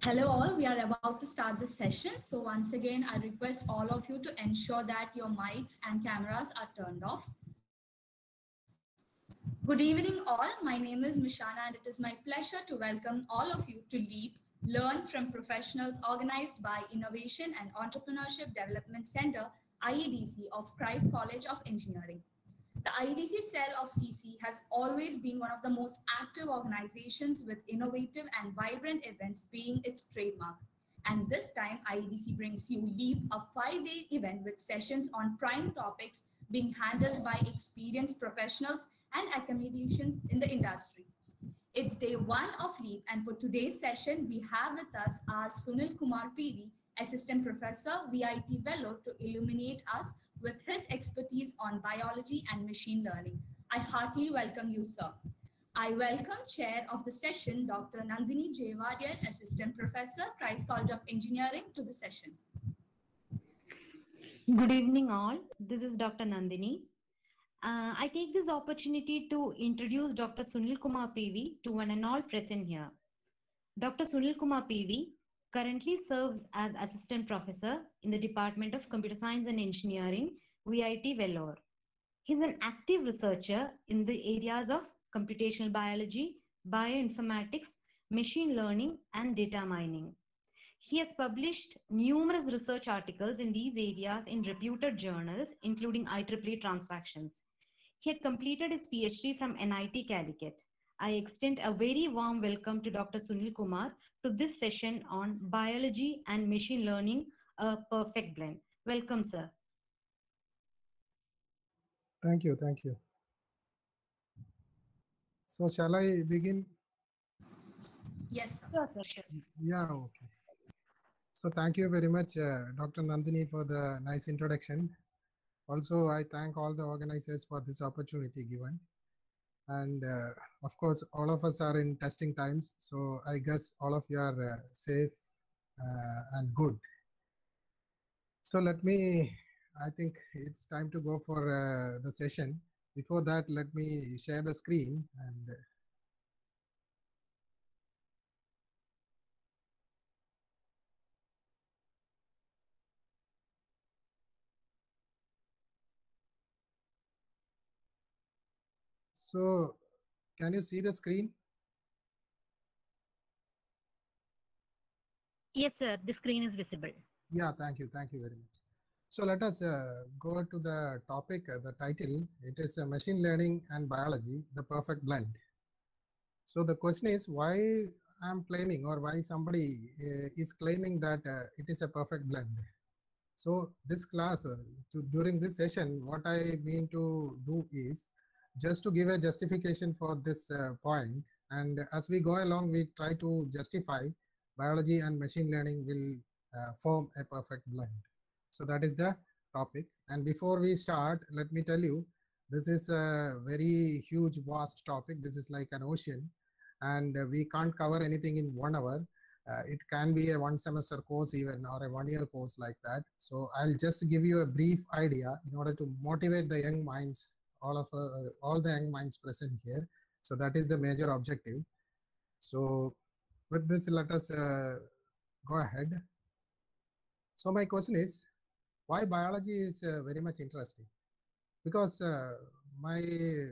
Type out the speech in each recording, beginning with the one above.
Hello all, we are about to start the session. So once again, I request all of you to ensure that your mics and cameras are turned off. Good evening all, my name is Mishana and it is my pleasure to welcome all of you to LEAP, Learn from Professionals, organized by Innovation and Entrepreneurship Development Center, IEDC of Christ College of Engineering. The IEDC cell of CC has always been one of the most active organizations with innovative and vibrant events being its trademark. And this time, IEDC brings you LEAP, a 5-day event with sessions on prime topics being handled by experienced professionals and academicians in the industry. It's day one of LEAP, and for today's session, we have with us our Sunil Kumar PV, Assistant Professor, VIT Vellore, to illuminate us with his expertise on biology and machine learning. I heartily welcome you, sir. I welcome Chair of the session, Dr. Nandini Jayawardene, Assistant Professor, Christ College of Engineering, to the session. Good evening all. This is Dr. Nandini. I take this opportunity to introduce Dr. Sunil Kumar PV to one and all present here. Dr. Sunil Kumar PV currently serves as Assistant Professor in the Department of Computer Science and Engineering, VIT Vellore. He is an active researcher in the areas of computational biology, bioinformatics, machine learning, and data mining. He has published numerous research articles in these areas in reputed journals, including IEEE Transactions. He had completed his PhD from NIT Calicut. I extend a very warm welcome to Dr. Sunil Kumar to this session on biology and machine learning, a perfect blend. Welcome, sir. Thank you. Thank you. So shall I begin? Yes, sir. Sure. Yeah, okay. So thank you very much, Dr. Nandini, for the nice introduction. Also, I thank all the organizers for this opportunity given. And of course, all of us are in testing times. So I guess all of you are safe and good. So I think it's time to go for the session. Before that, let me share the screen and so can you see the screen? Yes, sir. The screen is visible. Yeah, thank you. Thank you very much. So let us go to the topic, the title. It is Machine Learning and Biology, the Perfect Blend. So the question is why I'm claiming or why somebody is claiming that it is a perfect blend. So this class, during this session, what I mean to do is just to give a justification for this point. And as we go along, we try to justify biology and machine learning will form a perfect blend. So that is the topic. And before we start, let me tell you, this is a very huge, vast topic. This is like an ocean, and we can't cover anything in 1 hour. It can be a 1 semester course even, or a 1 year course like that. So I'll just give you a brief idea in order to motivate the young minds, all the young minds present here. So that is the major objective. So with this, let us go ahead. So my question is, why biology is very much interesting? Because my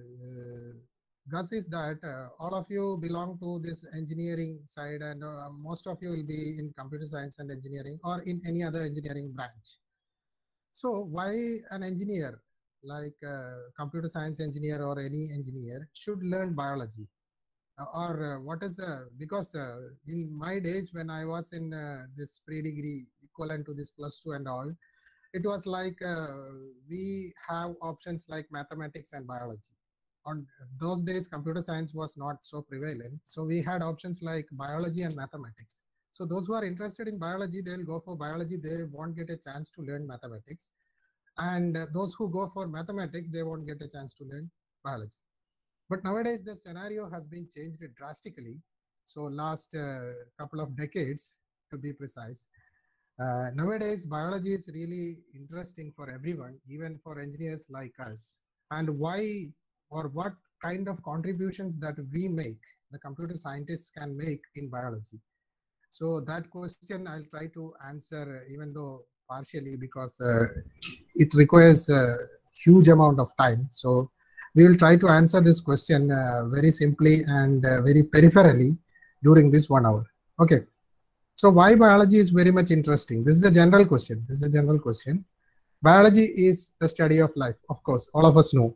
guess is that all of you belong to this engineering side, and most of you will be in computer science and engineering or in any other engineering branch. So why an engineer like computer science engineer or any engineer should learn biology? Or what is because in my days when I was in this pre-degree equivalent to this +2 and all, it was like we have options like mathematics and biology. On those days, computer science was not so prevalent. So we had options like biology and mathematics. So those who are interested in biology, they'll go for biology. They won't get a chance to learn mathematics. And those who go for mathematics, they won't get a chance to learn biology. But nowadays, the scenario has been changed drastically. So last couple of decades, to be precise. Nowadays, biology is really interesting for everyone, even for engineers like us. And why or what kind of contributions that we make, the computer scientists can make in biology. So that question I'll try to answer, even though partially, because it requires a huge amount of time. So we will try to answer this question very simply and very peripherally during this 1 hour. Okay. So why biology is very much interesting? This is a general question. This is a general question. Biology is the study of life, of course, all of us know.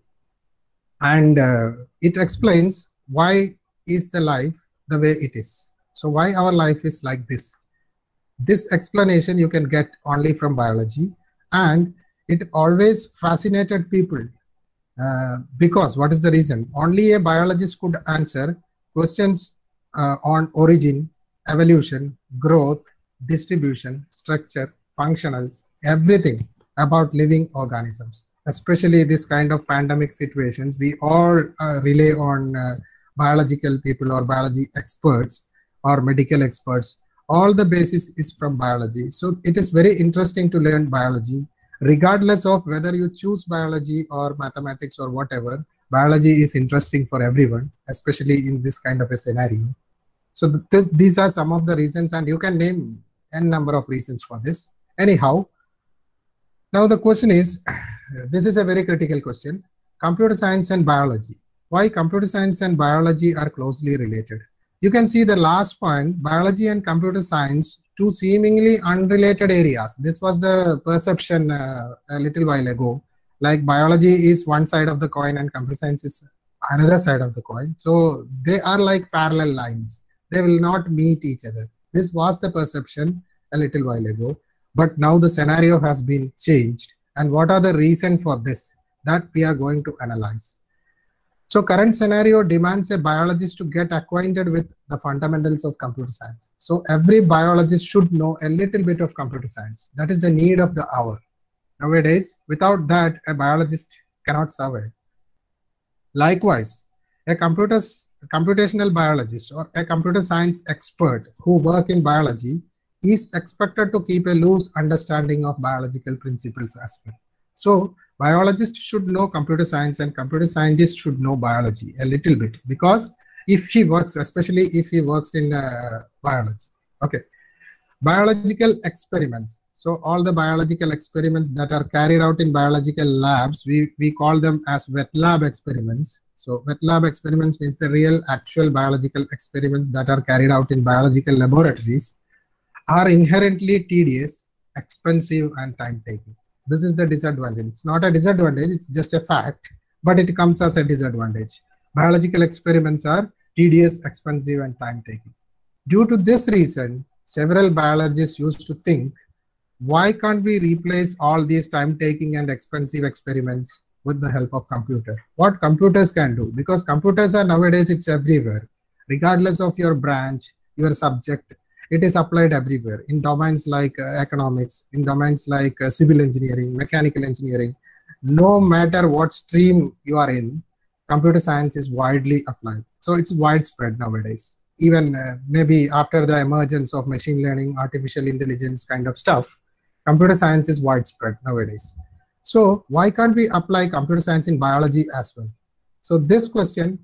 And it explains why is the life the way it is. So why our life is like this. This explanation you can get only from biology, and it always fascinated people because what is the reason? Only a biologist could answer questions on origin, evolution, growth, distribution, structure, functionals, everything about living organisms. Especially this kind of pandemic situations, we all rely on biological people or biology experts or medical experts. All the basis is from biology. So it is very interesting to learn biology, regardless of whether you choose biology or mathematics or whatever. Biology is interesting for everyone, especially in this kind of a scenario. So these are some of the reasons, and you can name n number of reasons for this. Anyhow, now the question is, this is a very critical question. Computer science and biology. Why computer science and biology are closely related? You can see the last point, biology and computer science, two seemingly unrelated areas. This was the perception a little while ago. Like biology is one side of the coin and computer science is another side of the coin. So they are like parallel lines. They will not meet each other. This was the perception a little while ago, but now the scenario has been changed. And what are the reasons for this? That we are going to analyze. So current scenario demands a biologist to get acquainted with the fundamentals of computer science. So every biologist should know a little bit of computer science. That is the need of the hour. Nowadays, without that, a biologist cannot survive. Likewise, a computational biologist or a computer science expert who work in biology is expected to keep a loose understanding of biological principles as well. So biologists should know computer science and computer scientists should know biology a little bit, because if he works, especially if he works in biology. Okay. Biological experiments. So all the biological experiments that are carried out in biological labs, we call them as wet lab experiments. So wet lab experiments means the real actual biological experiments that are carried out in biological laboratories are inherently tedious, expensive, and time-taking. This is the disadvantage. It's not a disadvantage, it's just a fact, but it comes as a disadvantage. Biological experiments are tedious, expensive, and time-taking. Due to this reason, several biologists used to think, why can't we replace all these time-taking and expensive experiments with the help of computer? What computers can do? Because computers are nowadays, it's everywhere. Regardless of your branch, your subject, it is applied everywhere in domains like economics, in domains like civil engineering, mechanical engineering. No matter what stream you are in, computer science is widely applied. So it's widespread nowadays. Even maybe after the emergence of machine learning, artificial intelligence kind of stuff, computer science is widespread nowadays. So why can't we apply computer science in biology as well? So this question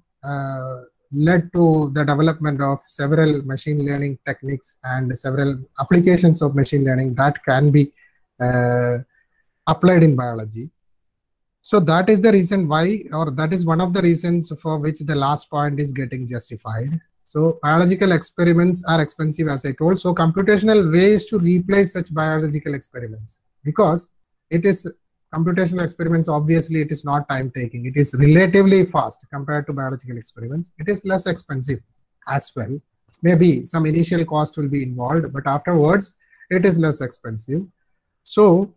led to the development of several machine learning techniques and several applications of machine learning that can be applied in biology. So that is the reason why, or that is one of the reasons for which the last point is getting justified. So biological experiments are expensive, as I told. So computational ways to replace such biological experiments, because it is computational experiments, obviously it is not time taking. It is relatively fast compared to biological experiments. It is less expensive as well. Maybe some initial cost will be involved, but afterwards it is less expensive. So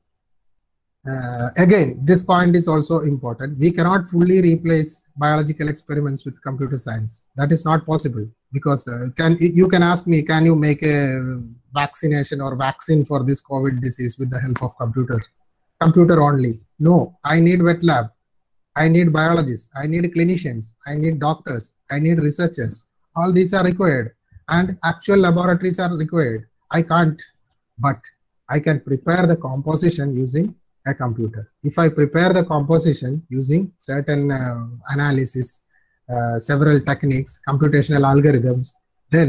again, this point is also important. We cannot fully replace biological experiments with computer science. That is not possible, because you can ask me, can you make a vaccination or vaccine for this COVID disease with the help of computer only? No, I need wet lab, I need biologists, I need clinicians, I need doctors, I need researchers. All these are required, and actual laboratories are required. I can't, but I can prepare the composition using a computer. If I prepare the composition using certain analysis, several techniques, computational algorithms, then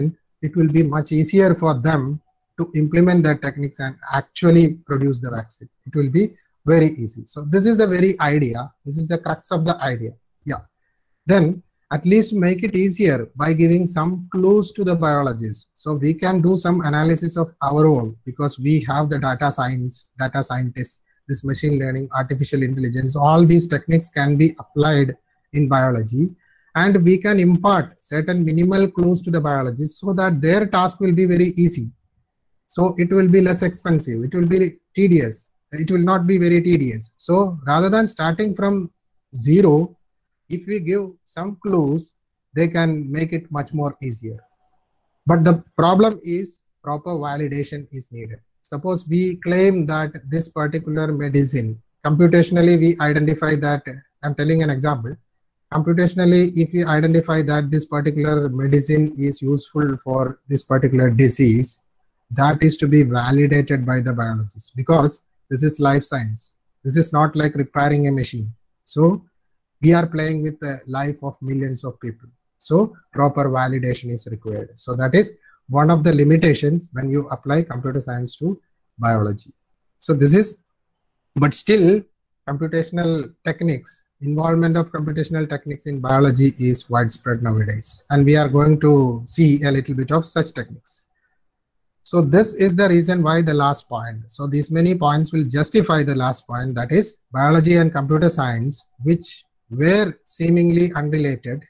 it will be much easier for them to implement their techniques and actually produce the vaccine. It will be very easy. So this is the very idea. This is the crux of the idea. Yeah. Then at least make it easier by giving some clues to the biologists. So we can do some analysis of our own because we have the data science, data scientists, this machine learning, artificial intelligence, all these techniques can be applied in biology, and we can impart certain minimal clues to the biologists so that their task will be very easy. So it will be less expensive. It will be tedious. It will not be very tedious. So rather than starting from zero, if we give some clues, they can make it much more easier. But the problem is proper validation is needed. Suppose we claim that this particular medicine, computationally we identify that, I'm telling an example, computationally if we identify that this particular medicine is useful for this particular disease, that is to be validated by the biologists because this is life science. This is not like repairing a machine. So we are playing with the life of millions of people. So proper validation is required. So that is one of the limitations when you apply computer science to biology. So this is, but still computational techniques, involvement of computational techniques in biology is widespread nowadays. And we are going to see a little bit of such techniques. So this is the reason why the last point. So these many points will justify the last point, that is biology and computer science, which were seemingly unrelated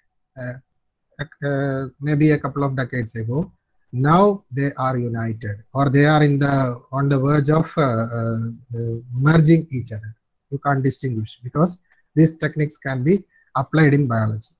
maybe a couple of decades ago. Now they are united, or they are on the verge of merging each other. You can't distinguish because these techniques can be applied in biology.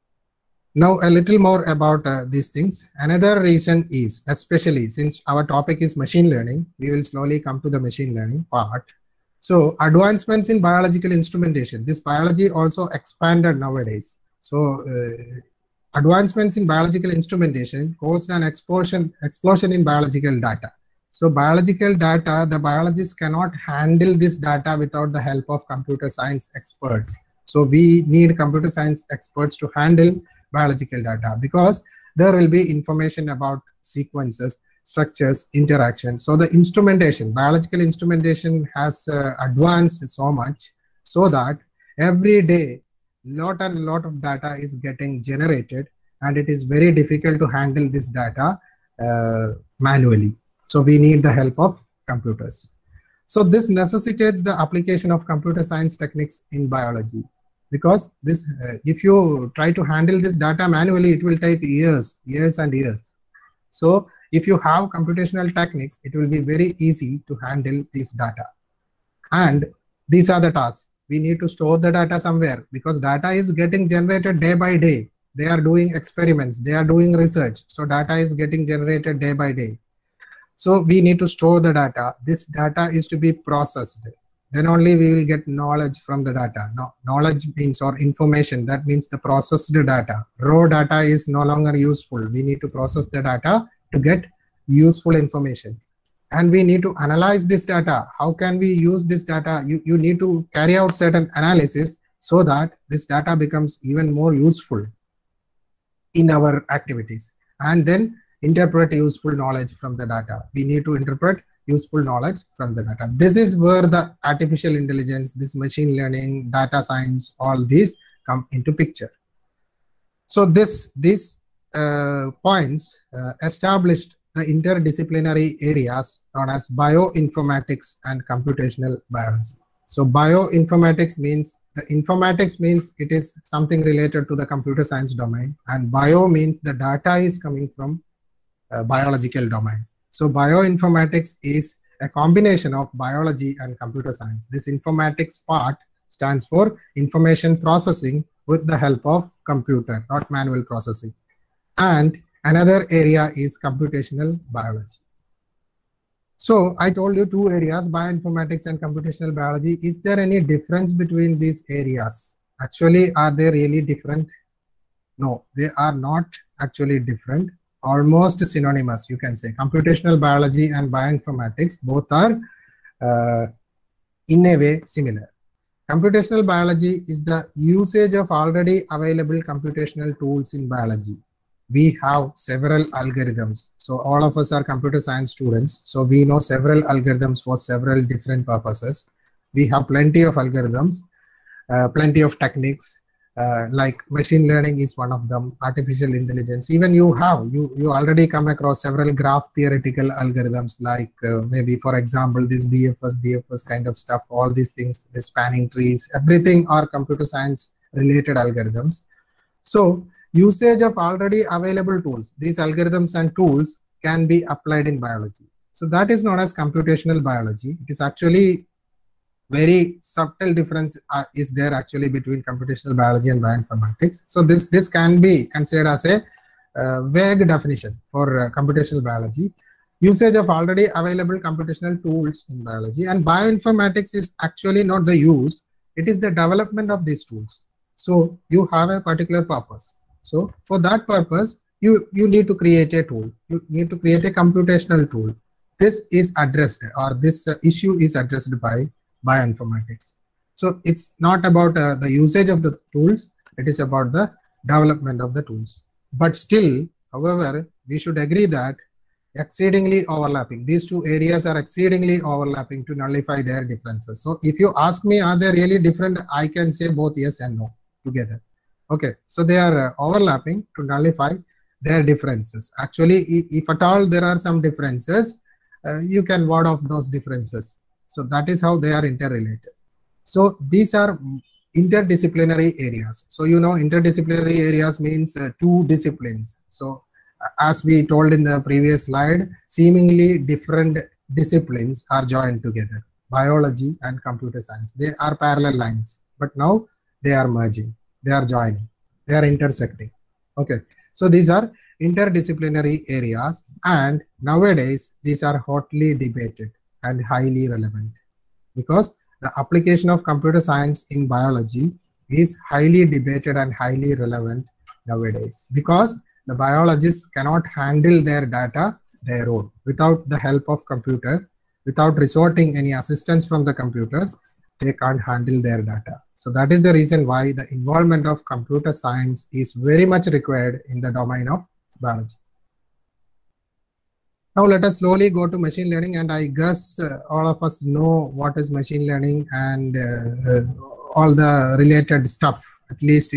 Now a little more about these things. Another reason is, especially since our topic is machine learning, we will slowly come to the machine learning part. So advancements in biological instrumentation, this biology also expanded nowadays. So advancements in biological instrumentation caused an explosion in biological data. So biological data, the biologists cannot handle this data without the help of computer science experts. So we need computer science experts to handle biological data because there will be information about sequences, structures, interaction. So the instrumentation, biological instrumentation has advanced so much so that every day lot of data is getting generated, and it is very difficult to handle this data manually. So we need the help of computers. So this necessitates the application of computer science techniques in biology, because this if you try to handle this data manually, it will take years and years. So if you have computational techniques, it will be very easy to handle this data. And these are the tasks. We need to store the data somewhere because data is getting generated day by day. They are doing experiments, they are doing research. So data is getting generated day by day. So we need to store the data. This data is to be processed. Then only we will get knowledge from the data. Knowledge means, or information, that means the processed data. Raw data is no longer useful. We need to process the data to get useful information. And we need to analyze this data. How can we use this data? You need to carry out certain analysis so that this data becomes even more useful in our activities. And then interpret useful knowledge from the data. We need to interpret useful knowledge from the data. This is where the artificial intelligence, this machine learning, data science, all these come into picture. So these points established the interdisciplinary areas known as bioinformatics and computational biology. So bioinformatics means, the informatics means it is something related to the computer science domain, and bio means the data is coming from biological domain. So bioinformatics is a combination of biology and computer science. This informatics part stands for information processing with the help of computer, not manual processing. And another area is computational biology. So I told you two areas, bioinformatics and computational biology. Is there any difference between these areas? Actually, are they really different? No, they are not actually different. Almost synonymous, you can say. Computational biology and bioinformatics both are in a way similar. Computational biology is the usage of already available computational tools in biology. we have several algorithms. So all of us are computer science students. So we know several algorithms for several different purposes. We have plenty of algorithms, plenty of techniques, like machine learning is one of them, artificial intelligence. Even you already come across several graph theoretical algorithms, like maybe, for example, this BFS, DFS kind of stuff, all these things, the spanning trees, everything are computer science related algorithms. So usage of already available tools, these algorithms and tools can be applied in biology. So that is known as computational biology. It is actually very subtle difference is there actually between computational biology and bioinformatics. So this can be considered as a vague definition for computational biology. Usage of already available computational tools in biology, and bioinformatics is actually not the use, it is the development of these tools. So you have a particular purpose. So for that purpose, you need to create a tool. You need to create a computational tool. This is addressed, or this issue is addressed by bioinformatics. So it's not about the usage of the tools, it is about the development of the tools. But still, however, we should agree that exceedingly overlapping, these two areas are exceedingly overlapping to nullify their differences. So if you ask me, are they really different, I can say both yes and no together. Okay, so they are overlapping to nullify their differences. Actually, if at all there are some differences, you can ward off those differences. So that is how they are interrelated. So these are interdisciplinary areas. So you know, interdisciplinary areas means two disciplines. So as we told in the previous slide, seemingly different disciplines are joined together. Biology and computer science, they are parallel lines, but now they are merging, they are joining, they are intersecting. Okay, so these are interdisciplinary areas, and nowadays these are hotly debated and highly relevant, because the application of computer science in biology is highly debated and highly relevant nowadays, because the biologists cannot handle their data their own without the help of computer, without resorting any assistance from the computer. They can't handle their data. So that is the reason why the involvement of computer science is very much required in the domain of biology. Now let us slowly go to machine learning, and I guess all of us know what is machine learning and all the related stuff. At least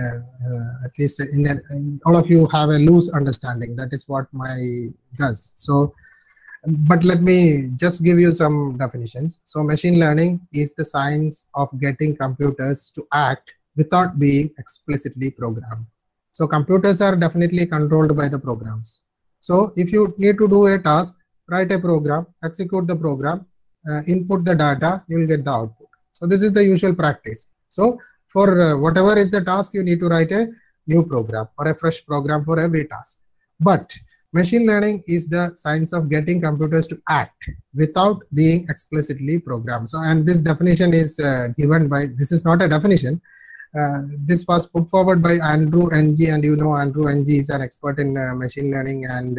all of you have a loose understanding. That is what my guess. So, but let me just give you some definitions. So machine learning is the science of getting computers to act without being explicitly programmed. So computers are definitely controlled by the programs. So if you need to do a task, write a program, execute the program, input the data, you will get the output. So this is the usual practice. So for whatever is the task, you need to write a new program or a fresh program for every task. But machine learning is the science of getting computers to act without being explicitly programmed. So, and this definition is given by, this is not a definition. This was put forward by Andrew Ng, and you know Andrew Ng is an expert in machine learning, and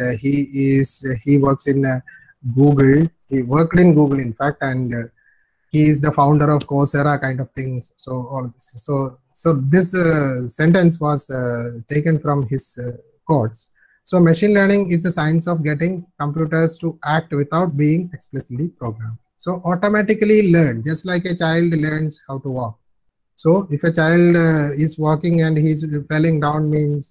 he works in Google. He worked in Google, in fact, and he is the founder of Coursera kind of things. So all this. So this sentence was taken from his quotes. So machine learning is the science of getting computers to act without being explicitly programmed. So automatically learn, just like a child learns how to walk. So if a child is walking and he's falling down means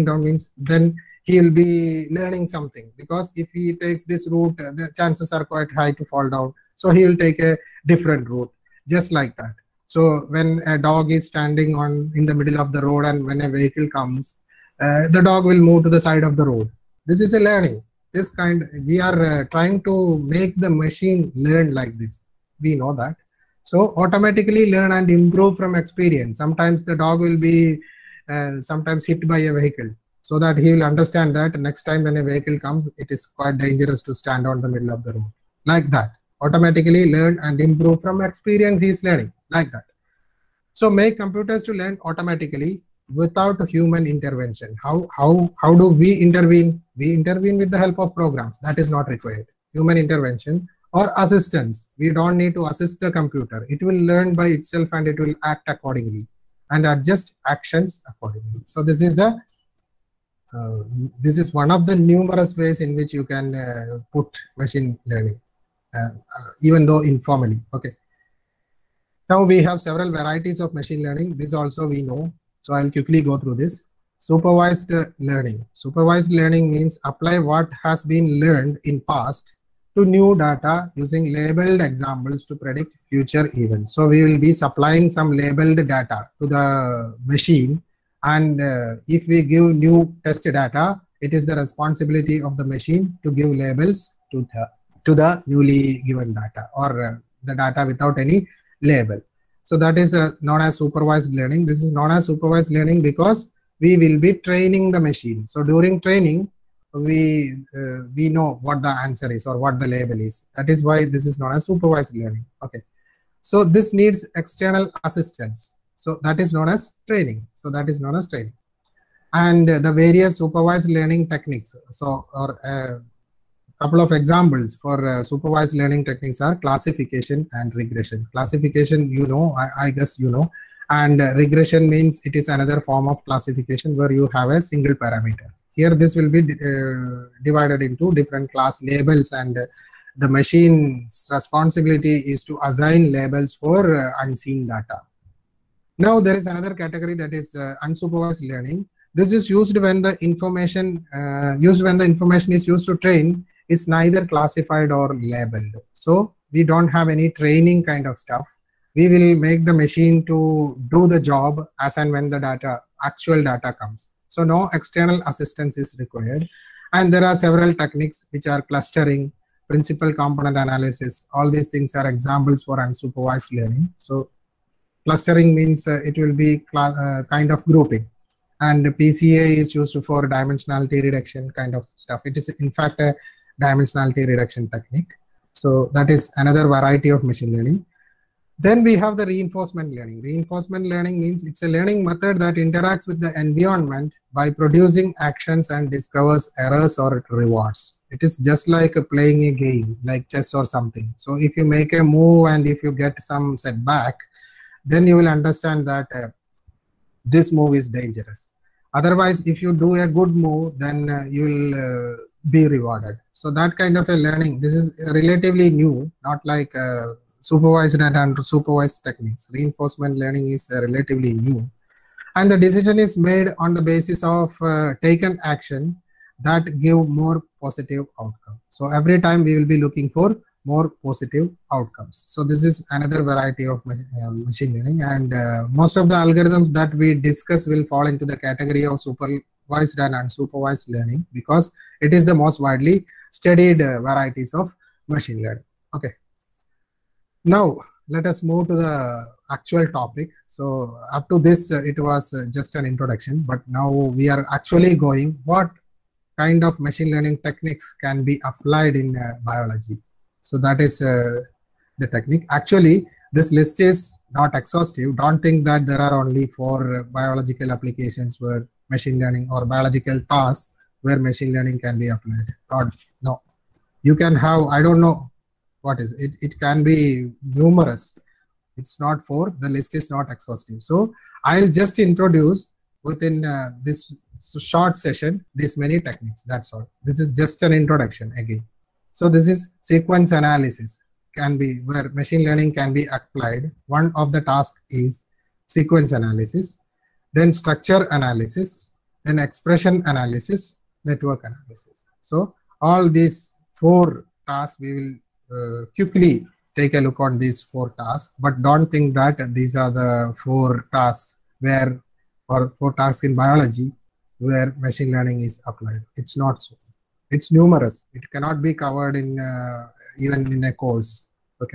then he'll be learning something, because if he takes this route, the chances are quite high to fall down. So he will take a different route, just like that. So when a dog is standing in the middle of the road, and when a vehicle comes, the dog will move to the side of the road. This is a learning. We are trying to make the machine learn like this. We know that. So automatically learn and improve from experience. Sometimes the dog will be sometimes hit by a vehicle, so that he will understand that next time when a vehicle comes, it is quite dangerous to stand on the middle of the road. Like that. Automatically learn and improve from experience, he is learning like that. So make computers to learn automatically without human intervention. How do we intervene? We intervene with the help of programs. That is not required. Human intervention or assistance. We don't need to assist the computer. It will learn by itself and it will act accordingly and adjust actions accordingly. So this is the this is one of the numerous ways in which you can put machine learning, even though informally. Okay. Now we have several varieties of machine learning. This also we know. So I'll quickly go through this. Supervised learning. Supervised learning means apply what has been learned in past to new data using labeled examples to predict future events. So we will be supplying some labeled data to the machine, and if we give new test data, it is the responsibility of the machine to give labels to the newly given data, or the data without any label. So that is known as supervised learning. This is known as supervised learning because we will be training the machine. So during training, we know what the answer is or what the label is. That is why this is known as supervised learning. Okay. So this needs external assistance. So that is known as training. So that is known as training. And the various supervised learning techniques. So, or couple of examples for supervised learning techniques are classification and regression. Classification, you know, I guess you know, and regression means it is another form of classification where you have a single parameter. Here this will be divided into different class labels, and the machine's responsibility is to assign labels for unseen data. Now there is another category, that is unsupervised learning. This is used when the information is used to train is neither classified or labeled. So we don't have any training kind of stuff. We will make the machine to do the job as and when the actual data comes. So no external assistance is required. And there are several techniques which are clustering, principal component analysis. All these things are examples for unsupervised learning. So clustering means it will be kind of grouping. And PCA is used for dimensionality reduction kind of stuff. It is in fact a dimensionality reduction technique. So that is another variety of machine learning. Then we have the reinforcement learning. Reinforcement learning means it's a learning method that interacts with the environment by producing actions and discovers errors or rewards. It is just like playing a game like chess or something. So if you make a move and if you get some setback, then you will understand that this move is dangerous. Otherwise, if you do a good move, then you will be rewarded. So that kind of a learning, this is relatively new, not like supervised and unsupervised techniques. Reinforcement learning is relatively new. And the decision is made on the basis of taken action that give more positive outcome. So every time we will be looking for more positive outcomes. So this is another variety of machine learning, and most of the algorithms that we discuss will fall into the category of supervised and unsupervised learning because it is the most widely studied varieties of machine learning. Okay. Now let us move to the actual topic. So up to this it was just an introduction, but now we are actually going what kind of machine learning techniques can be applied in biology. So that is the technique. Actually, this list is not exhaustive. Don't think that there are only 4 biological applications where machine learning or biological tasks where machine learning can be applied. No, you can have, I don't know what is it. It can be numerous. It's not 4. The list is not exhaustive. So I'll just introduce within this short session these many techniques. That's all. This is just an introduction again. So this is sequence analysis, can be where machine learning can be applied. One of the tasks is sequence analysis, then structure analysis, then expression analysis, network analysis. So all these 4 tasks, we will quickly take a look on these 4 tasks, but don't think that these are the 4 tasks where, or 4 tasks in biology where machine learning is applied. It's not so. It's numerous. It cannot be covered in even in a course. Okay.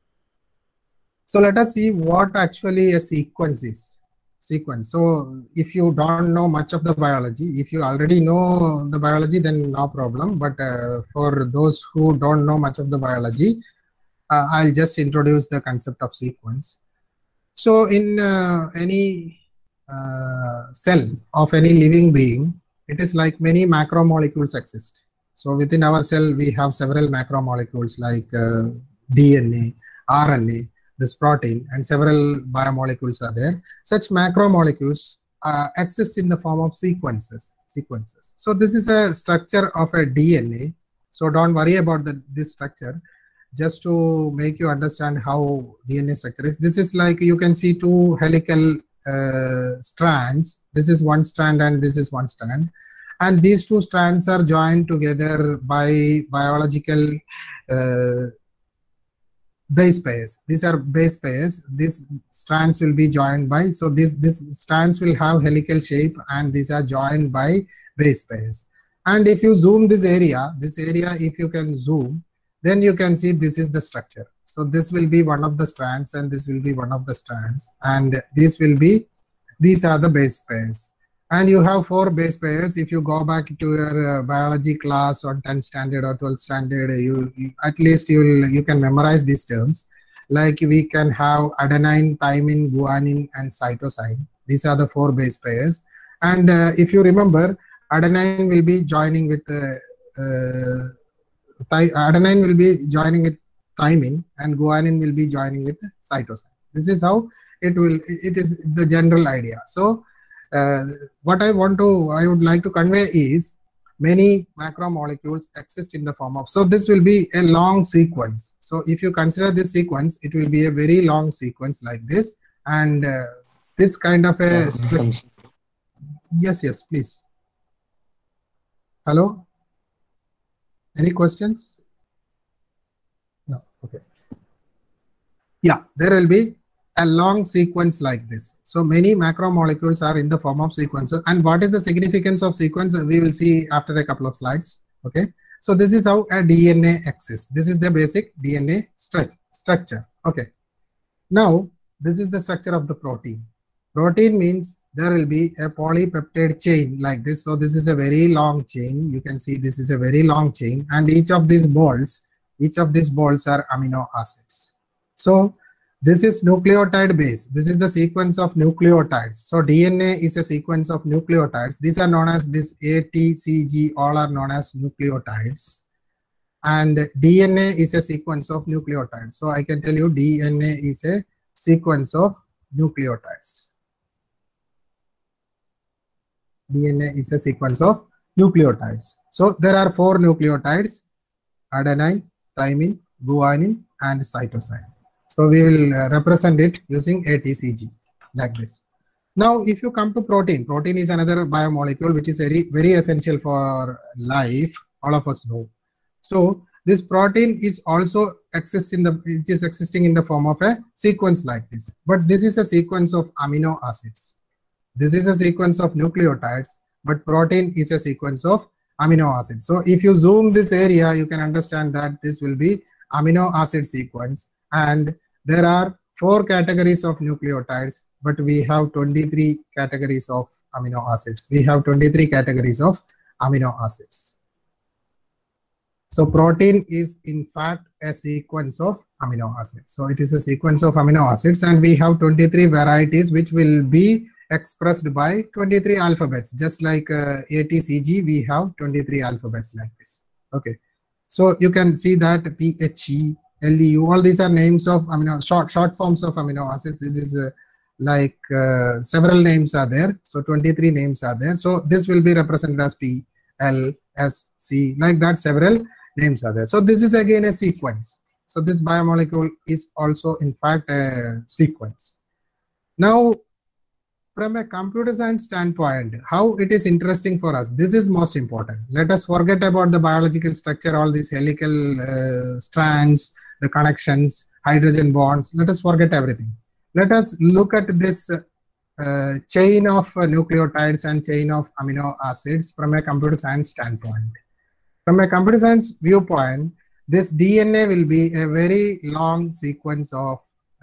So let us see what actually a sequence is. Sequence. So if you don't know much of the biology, if you already know the biology, then no problem. But for those who don't know much of the biology, I'll just introduce the concept of sequence. So in any cell of any living being, it is like many macromolecules exist. So within our cell, we have several macromolecules like DNA, RNA, this protein, and several biomolecules are there. Such macromolecules exists in the form of sequences. So this is a structure of a DNA. So don't worry about this structure. Just to make you understand how DNA structure is. This is like, you can see two helical strands. This is one strand and this is one strand. And these two strands are joined together by biological base pairs. These are base pairs. These strands will be joined by, so these strands will have helical shape, and these are joined by base pairs. And if you zoom this area, if you can zoom, then you can see this is the structure. So this will be one of the strands, and this will be one of the strands, and these are the base pairs. And you have 4 base pairs. If you go back to your biology class on 10th standard or 12th standard, you at least you can memorize these terms. Like we can have adenine, thymine, guanine, and cytosine. These are the 4 base pairs. And if you remember, adenine will be joining with thymine, and guanine will be joining with cytosine. This is how it is the general idea. So what I would like to convey is many macromolecules exist in the form of, so this will be a long sequence. So if you consider this sequence, it will be a very long sequence like this, and this kind of a yes, please. Hello, any questions? No. Okay. Yeah, there will be a long sequence like this. So many macromolecules are in the form of sequences. And what is the significance of sequence? We will see after a couple of slides. Okay. So this is how a DNA exists. This is the basic DNA structure. Okay. Now, this is the structure of the protein. Protein means there will be a polypeptide chain like this. So this is a very long chain. You can see this is a very long chain. And each of these balls are amino acids. So this is nucleotide base. This is the sequence of nucleotides. So DNA is a sequence of nucleotides. These are known as this A, T, C, G, all are known as nucleotides. And DNA is a sequence of nucleotides. So I can tell you DNA is a sequence of nucleotides. DNA is a sequence of nucleotides. So there are 4 nucleotides: adenine, thymine, guanine, and cytosine. So we will represent it using ATCG like this. Now, if you come to protein, protein is another biomolecule which is very essential for life. All of us know. So this protein is also existing in the form of a sequence like this. But this is a sequence of amino acids. This is a sequence of nucleotides, but protein is a sequence of amino acids. So if you zoom this area, you can understand that this will be amino acid sequence. And there are 4 categories of nucleotides, but we have 23 categories of amino acids. We have 23 categories of amino acids. So protein is in fact a sequence of amino acids. So it is a sequence of amino acids, and we have 23 varieties which will be expressed by 23 alphabets. Just like ATCG, we have 23 alphabets like this. Okay. So you can see that PHE, LEU, all these are names of short forms of amino acids. This is several names are there. So 23 names are there. So this will be represented as P, L, S, C, like that several names are there. So this is again a sequence. So this biomolecule is also in fact a sequence. Now, from a computer science standpoint, how it is interesting for us, this is most important. Let us forget about the biological structure, all these helical strands, the connections, hydrogen bonds. Let us forget everything. Let us look at this chain of nucleotides and chain of amino acids from a computer science standpoint. From a computer science viewpoint, this DNA will be a very long sequence of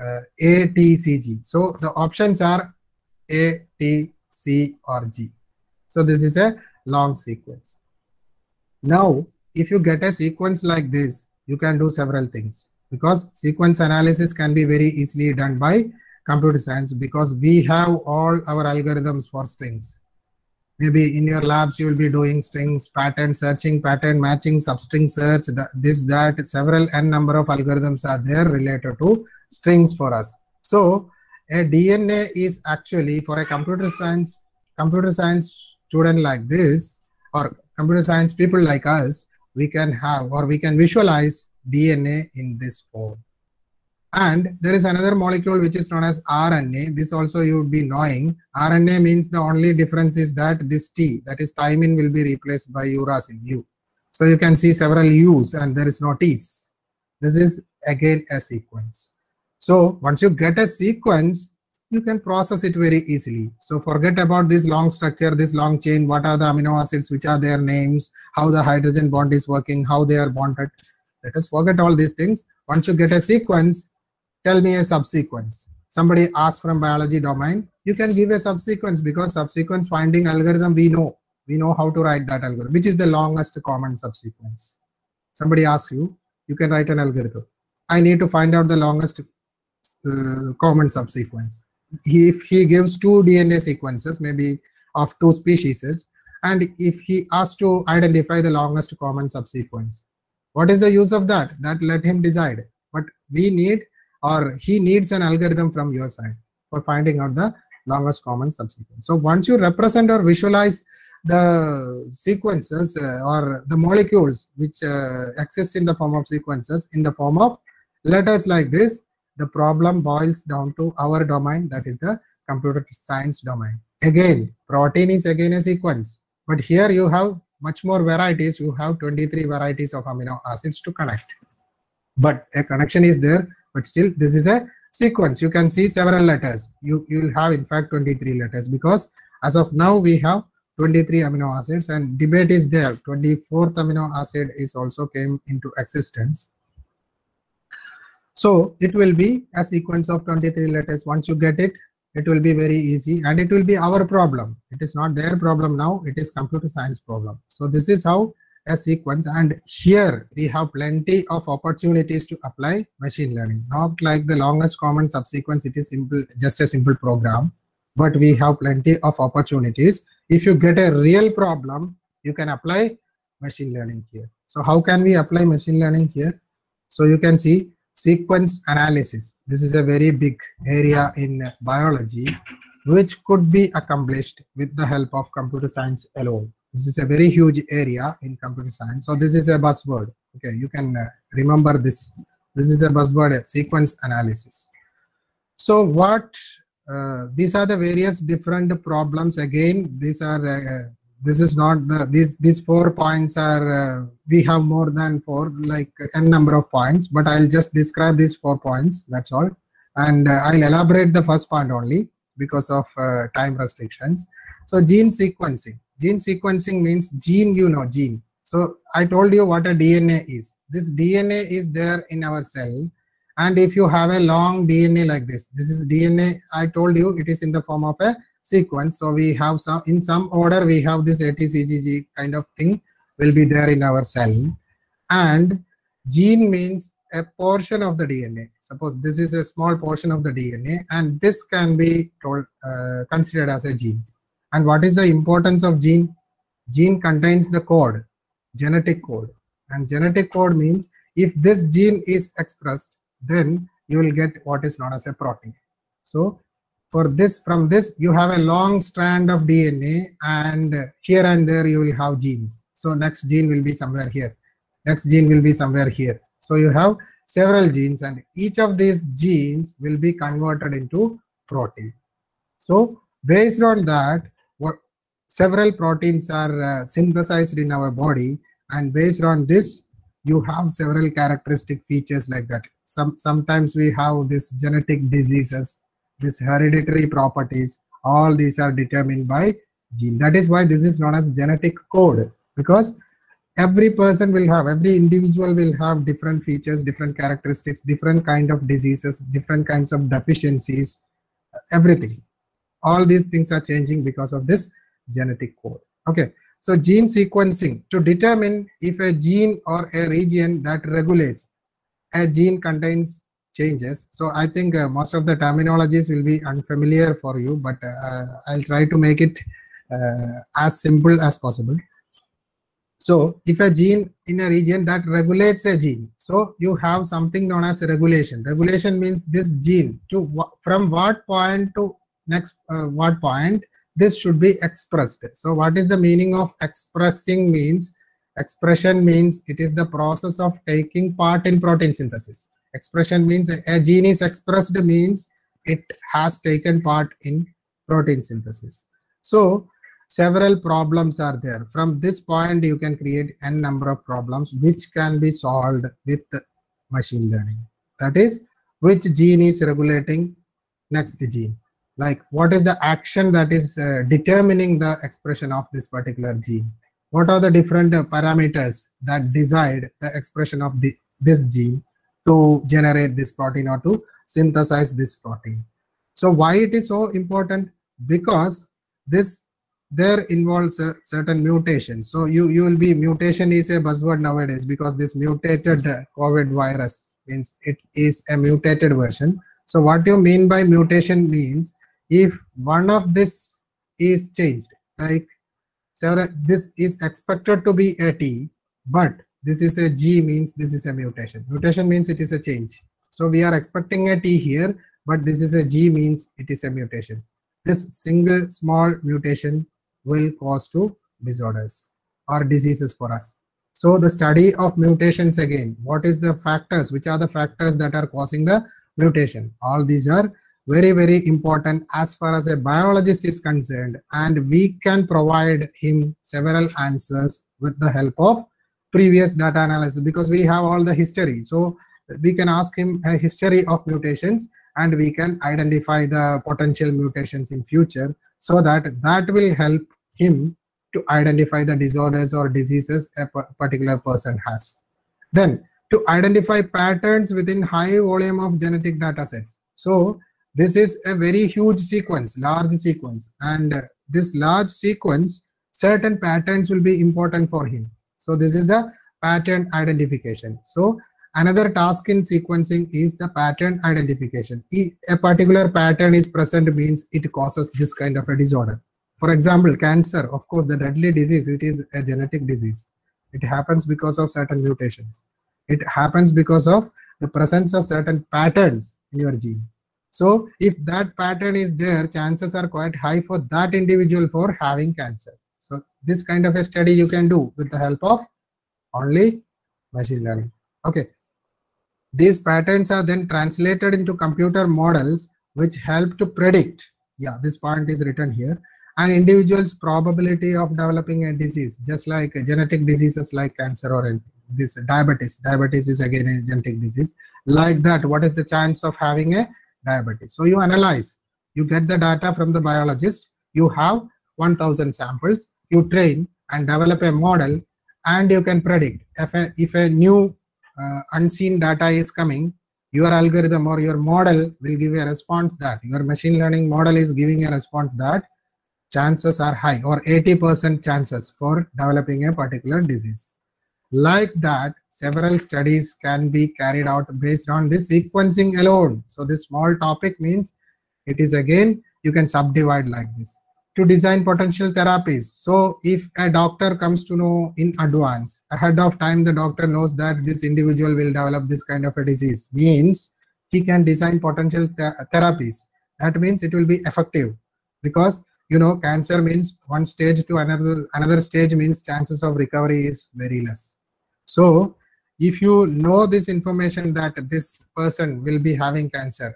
ATCG. So the options are A, T, C, or G. So this is a long sequence. Now, if you get a sequence like this, you can do several things, because sequence analysis can be very easily done by computer science, because we have all our algorithms for strings. Maybe in your labs, you will be doing strings, pattern searching, pattern matching, substring search, that, several n number of algorithms are there related to strings for us. So a DNA is actually, for a computer science computer science student like this, or computer science people like us, we can have, or we can visualize DNA in this form. And there is another molecule which is known as RNA. This also you would be knowing. RNA means the only difference is that this T, that is thymine, will be replaced by uracil, U. So you can see several U's and there is no T's. This is again a sequence. So once you get a sequence, you can process it very easily. So forget about this long structure, this long chain, what are the amino acids, which are their names, how the hydrogen bond is working, how they are bonded. Let us forget all these things. Once you get a sequence, tell me a subsequence. Somebody asks from biology domain, you can give a subsequence, because subsequence finding algorithm we know. We know how to write that algorithm, which is the longest common subsequence. Somebody asks you, you can write an algorithm. I need to find out the longest common subsequence. If he gives 2 DNA sequences, maybe of 2 species, and if he asks to identify the longest common subsequence, what is the use of that? That let him decide. But we need, or he needs, an algorithm from your side for finding out the longest common subsequence. So once you represent or visualize the sequences or the molecules which exist in the form of sequences in the form of letters like this, the problem boils down to our domain, that is the computer science domain. Again, protein is again a sequence, but here you have much more varieties. You have 23 varieties of amino acids to connect, but a connection is there, but still this is a sequence. You can see several letters. You will have in fact 23 letters, because as of now we have 23 amino acids, and debate is there. 24th amino acid is also came into existence. So it will be a sequence of 23 letters. Once you get it, it will be very easy, and it will be our problem. It is not their problem now, it is computer science problem. So this is how a sequence, and here we have plenty of opportunities to apply machine learning. Not like the longest common subsequence, it is simple, just a simple program, but we have plenty of opportunities. If you get a real problem, you can apply machine learning here. So how can we apply machine learning here? So you can see sequence analysis. This is a very big area in biology, which could be accomplished with the help of computer science alone. This is a very huge area in computer science. So this is a buzzword. Okay, you can remember this. This is a buzzword, sequence analysis. So what these are the various different problems. Again, these are this is not the these 4 points are we have more than 4, like n number of points, but I'll just describe these 4 points, that's all, and I'll elaborate the first point only because of time restrictions. So gene sequencing. Gene sequencing means gene, you know, gene. So I told you what a DNA is. This DNA is there in our cell, and if you have a long DNA like this is DNA. I told you it is in the form of a sequence. So we have some, in some order we have this ATCGG kind of thing will be there in our cell, and gene means a portion of the DNA. Suppose this is a small portion of the DNA, and this can be told, considered as a gene. And what is the importance of gene? Gene contains the code, genetic code, and genetic code means if this gene is expressed, then you will get what is known as a protein. So for this, from this you have a long strand of DNA, and here and there you will have genes. So next gene will be somewhere here, next gene will be somewhere here. So you have several genes, and each of these genes will be converted into protein. So based on that, what several proteins are synthesized in our body, and based on this you have several characteristic features like that. Sometimes we have this genetic diseases, this hereditary properties, all these are determined by gene. That is why this is known as genetic code, because every person will have, every individual will have different features, different characteristics, different kind of diseases, different kinds of deficiencies, everything. All these things are changing because of this genetic code. Okay, so gene sequencing, to determine if a gene or a region that regulates a gene contains changes. So I think most of the terminologies will be unfamiliar for you, but I'll try to make it as simple as possible. So if a gene in a region that regulates a gene, so you have something known as regulation. Regulation means this gene from what point to next what point, this should be expressed. So what is the meaning of expressing? Means expression means it is the process of taking part in protein synthesis. Expression means a gene is expressed means it has taken part in protein synthesis. So several problems are there. From this point, you can create n number of problems which can be solved with machine learning. That is, which gene is regulating next gene? Like, what is the action that is determining the expression of this particular gene? What are the different parameters that decide the expression of this gene to generate this protein or to synthesize this protein? So why it is so important? Because this there involves certain mutations. So you will be, mutation is a buzzword nowadays because this mutated COVID virus means it is a mutated version. So what you mean by mutation means if one of this is changed, like this is expected to be a T, but this is a G, means this is a mutation. Mutation means it is a change. So we are expecting a T here, but this is a G, means it is a mutation. This single small mutation will cause to disorders or diseases for us. So the study of mutations, again, what is the factors, which are the factors that are causing the mutation? All these are very, very important as far as a biologist is concerned, and we can provide him several answers with the help of previous data analysis because we have all the history. So we can ask him a history of mutations and we can identify the potential mutations in future, so that will help him to identify the disorders or diseases a particular person has. Then to identify patterns within high volume of genetic data sets. So this is a very huge sequence, large sequence, and this large sequence, certain patterns will be important for him. So this is the pattern identification. So another task in sequencing is the pattern identification. A particular pattern is present means it causes this kind of a disorder. For example, cancer, of course, the deadly disease, it is a genetic disease. It happens because of certain mutations. It happens because of the presence of certain patterns in your gene. So if that pattern is there, chances are quite high for that individual for having cancer. So this kind of a study you can do with the help of only machine learning. Okay. These patterns are then translated into computer models which help to predict, yeah, this point is written here, an individual's probability of developing a disease, just like genetic diseases like cancer or anything. This diabetes. Diabetes is again a genetic disease. Like that, what is the chance of having a diabetes? So you analyze, you get the data from the biologist, you have 1000 samples, you train and develop a model, and you can predict if a new unseen data is coming, your algorithm or your model will give a response that your machine learning model is giving a response that chances are high, or 80% chances for developing a particular disease. Like that, several studies can be carried out based on this sequencing alone. So this small topic means it is, again, you can subdivide like this. To design potential therapies. So if a doctor comes to know in advance, ahead of time, the doctor knows that this individual will develop this kind of a disease, means he can design potential therapies. That means it will be effective, because you know, cancer means one stage to another stage means chances of recovery is very less. So if you know this information that this person will be having cancer,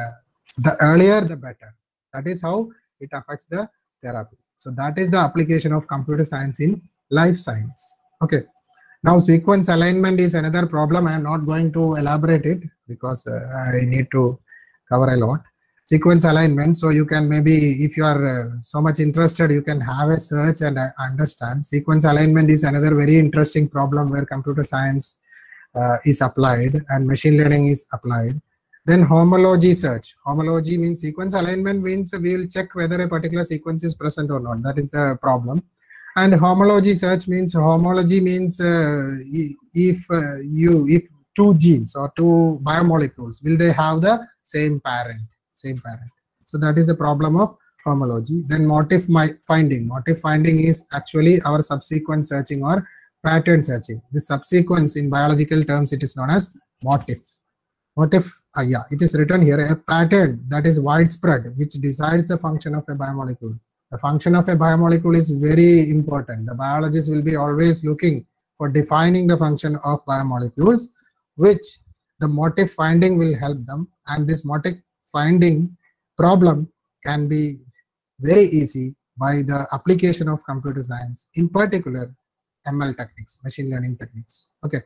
the earlier the better. That is how it affects the therapy. So that is the application of computer science in life science. Okay. Now sequence alignment is another problem. I am not going to elaborate it because I need to cover a lot. Sequence alignment. So you can maybe, if you are so much interested, you can have a search and understand. Sequence alignment is another very interesting problem where computer science is applied and machine learning is applied. Then homology search. Homology means sequence alignment means we will check whether a particular sequence is present or not. That is the problem. And homology search means, homology means if two genes or two biomolecules, will they have the same parent? So that is the problem of homology. Then motif finding. Motif finding is actually our subsequent searching or pattern searching. This subsequence in biological terms, it is known as motif. Motif, yeah, it is written here, a pattern that is widespread, which decides the function of a biomolecule. The function of a biomolecule is very important. The biologists will be always looking for defining the function of biomolecules, which the motif finding will help them, and this motif finding problem can be very easy by the application of computer science, in particular ML techniques, machine learning techniques. Okay.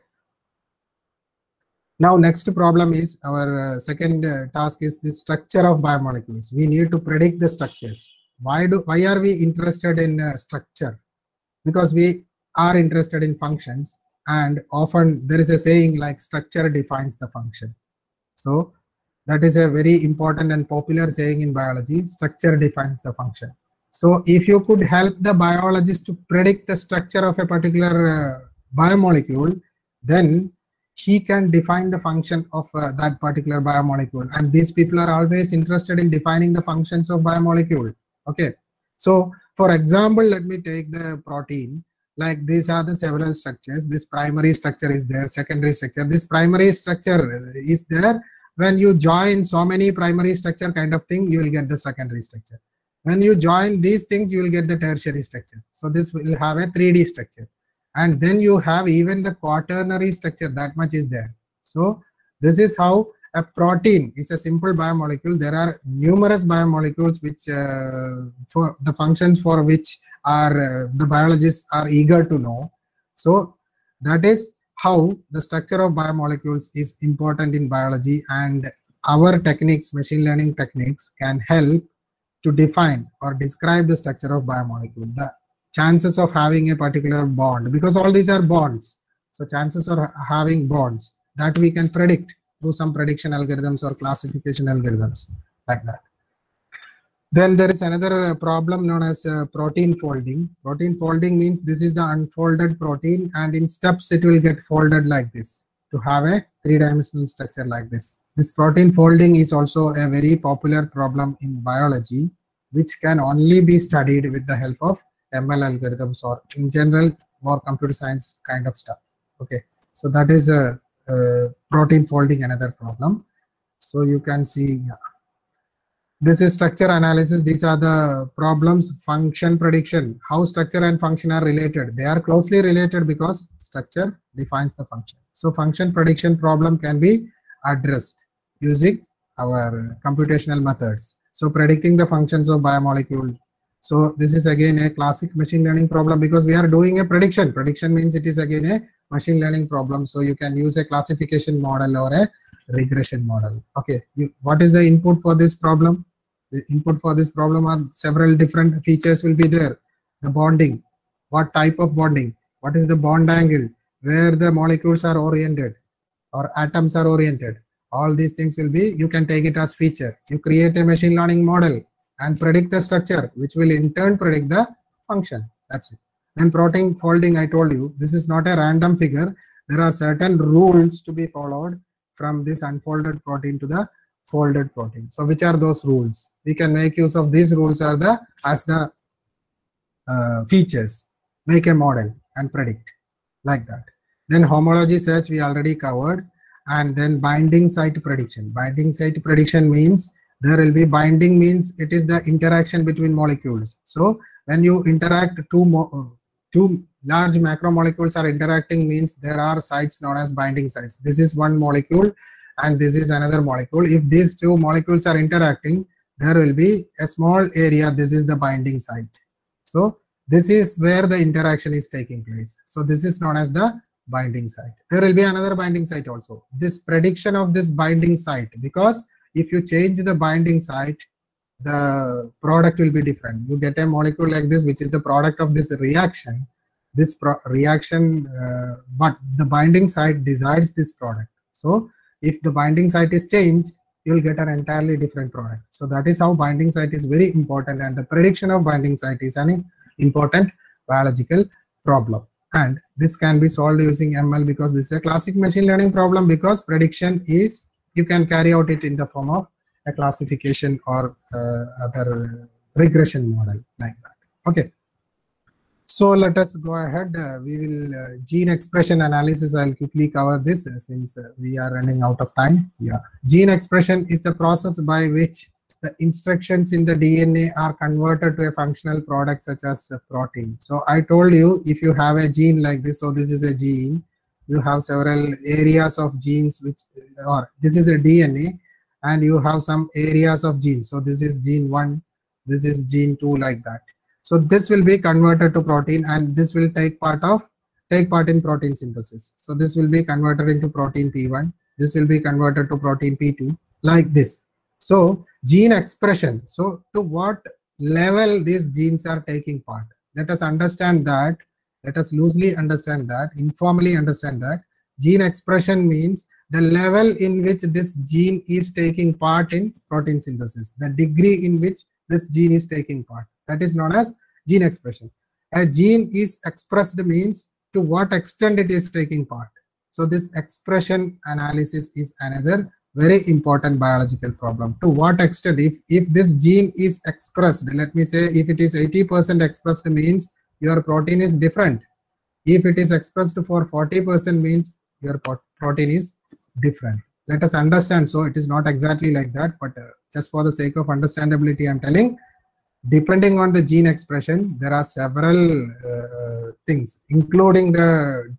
Now next problem is our second task is the structure of biomolecules. We need to predict the structures. Why are we interested in structure? Because we are interested in functions, and often there is a saying like structure defines the function. So that is a very important and popular saying in biology, structure defines the function. So if you could help the biologist to predict the structure of a particular biomolecule, then he can define the function of that particular biomolecule. And these people are always interested in defining the functions of biomolecule. Okay. So for example, let me take the protein. Like these are the several structures. This primary structure is there, secondary structure. This primary structure is there. When you join so many primary structure kind of thing, you will get the secondary structure. When you join these things, you will get the tertiary structure. So this will have a 3D structure. And then you have even the quaternary structure, that much is there. So this is how a protein is a simple biomolecule. There are numerous biomolecules which for the functions for which are the biologists are eager to know. So that is how the structure of biomolecules is important in biology, and our techniques, machine learning techniques, can help to define or describe the structure of biomolecule, the chances of having a particular bond, because all these are bonds. So chances of having bonds that we can predict through some prediction algorithms or classification algorithms like that. Then there is another problem known as protein folding. Protein folding means this is the unfolded protein, and in steps it will get folded like this to have a three-dimensional structure like this. This protein folding is also a very popular problem in biology, which can only be studied with the help of ML algorithms or in general more computer science kind of stuff. Okay, so that is a protein folding, another problem. So you can see, yeah. This is structure analysis. These are the problems. Function prediction, how structure and function are related. They are closely related because structure defines the function. So function prediction problem can be addressed using our computational methods. So predicting the functions of biomolecule. So this is again a classic machine learning problem because we are doing a prediction. Prediction means it is again a machine learning problem. So you can use a classification model or a regression model. Okay, what is the input for this problem? The input for this problem are several different features will be there. The bonding, what type of bonding, what is the bond angle, where the molecules are oriented or atoms are oriented. All these things will be, you can take it as feature. You create a machine learning model and predict the structure, which will in turn predict the function. That's it. Then protein folding, I told you, this is not a random figure. There are certain rules to be followed from this unfolded protein to the folded protein. So which are those rules? We can make use of these rules as the features, make a model and predict like that. Then homology search we already covered, and then binding site prediction. Binding site prediction means there will be binding, means it is the interaction between molecules. So when you interact, two large macromolecules are interacting, means there are sites known as binding sites. This is one molecule and this is another molecule. If these two molecules are interacting, there will be a small area. This is the binding site. So this is where the interaction is taking place. So this is known as the binding site. There will be another binding site also. This prediction of this binding site, because if you change the binding site, the product will be different. You get a molecule like this, which is the product of this reaction. This reaction, but the binding site decides this product. So if the binding site is changed, you will get an entirely different product. So that is how binding site is very important, and the prediction of binding site is an important biological problem. And this can be solved using ML because this is a classic machine learning problem, because prediction is, you can carry out it in the form of a classification or other regression model like that. Okay. So let us go ahead. We will gene expression analysis. I'll quickly cover this since we are running out of time. Yeah, gene expression is the process by which the instructions in the DNA are converted to a functional product such as a protein. So I told you, if you have a gene like this, so this is a gene, you have several areas of genes, which, or this is a DNA, and you have some areas of genes. So this is gene 1, this is gene 2, like that. So this will be converted to protein, and this will take part in protein synthesis. So this will be converted into protein P1, this will be converted to protein P2, like this. So gene expression, so to what level these genes are taking part, let us understand that, let us loosely understand that, informally understand that gene expression means the level in which this gene is taking part in protein synthesis, the degree in which this gene is taking part, that is known as gene expression. A gene is expressed means to what extent it is taking part. So this expression analysis is another very important biological problem. To what extent, if this gene is expressed, let me say if it is 80% expressed means your protein is different. If it is expressed for 40% means your protein is different. Let us understand. So it is not exactly like that, but just for the sake of understandability, I'm telling, depending on the gene expression, there are several things, including the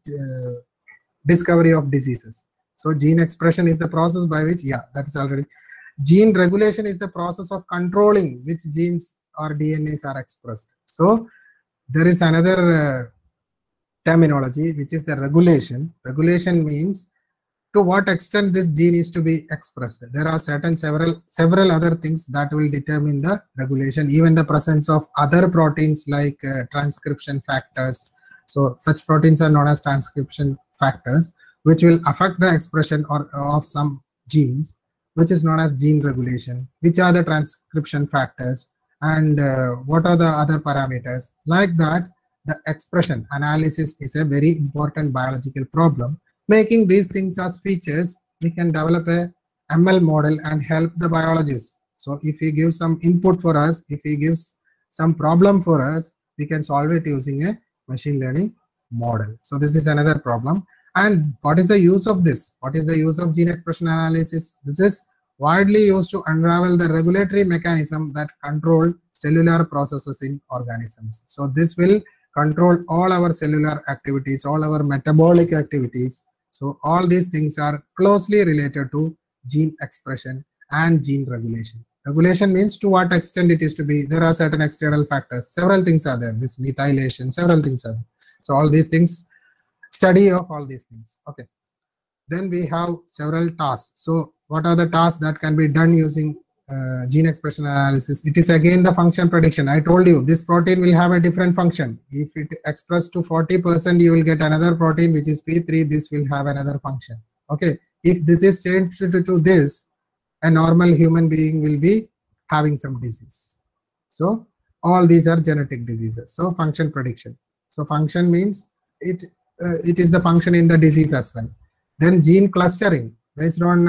discovery of diseases. So gene expression is the process by which, yeah, that's already. Gene regulation is the process of controlling which genes or DNAs are expressed. So there is another terminology, which is the regulation. Regulation means to what extent this gene is to be expressed. There are several other things that will determine the regulation, even the presence of other proteins like transcription factors. So such proteins are known as transcription factors, which will affect the expression of some genes, which is known as gene regulation. Which are the transcription factors, and what are the other parameters? Like that, the expression analysis is a very important biological problem. Making these things as features, we can develop a ML model and help the biologists. So if he gives some input for us, if he gives some problem for us, we can solve it using a machine learning model. So this is another problem. And what is the use of this? What is the use of gene expression analysis? This is widely used to unravel the regulatory mechanism that control cellular processes in organisms. So this will control all our cellular activities, all our metabolic activities. So all these things are closely related to gene expression and gene regulation. Regulation means to what extent it is to be. There are certain external factors. Several things are there. This methylation, several things are there. So all these things, study of all these things. Okay. Then we have several tasks. So what are the tasks that can be done using gene expression analysis? It is again the function prediction. I told you this protein will have a different function. If it expressed to 40%, you will get another protein which is P3. This will have another function. Okay. If this is changed to this, a normal human being will be having some disease. So all these are genetic diseases. So function prediction. So function means it is the function in the disease as well. Then gene clustering. Based on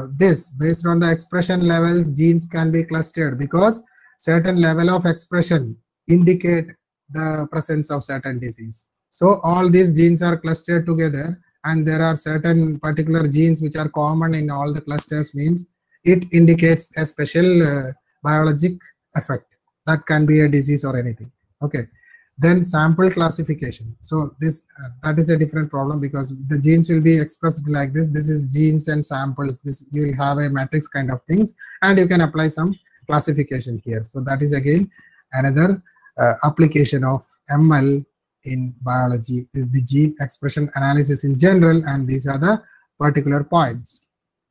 based on the expression levels, genes can be clustered because certain level of expression indicate the presence of certain disease. So all these genes are clustered together, and there are certain particular genes which are common in all the clusters, means it indicates a special biologic effect that can be a disease or anything. Okay. Then sample classification. So this that is a different problem because the genes will be expressed like this. This is genes and samples. This you will have a matrix kind of things, and you can apply some classification here. So that is again another application of ML in biology, is the gene expression analysis in general, and these are the particular points.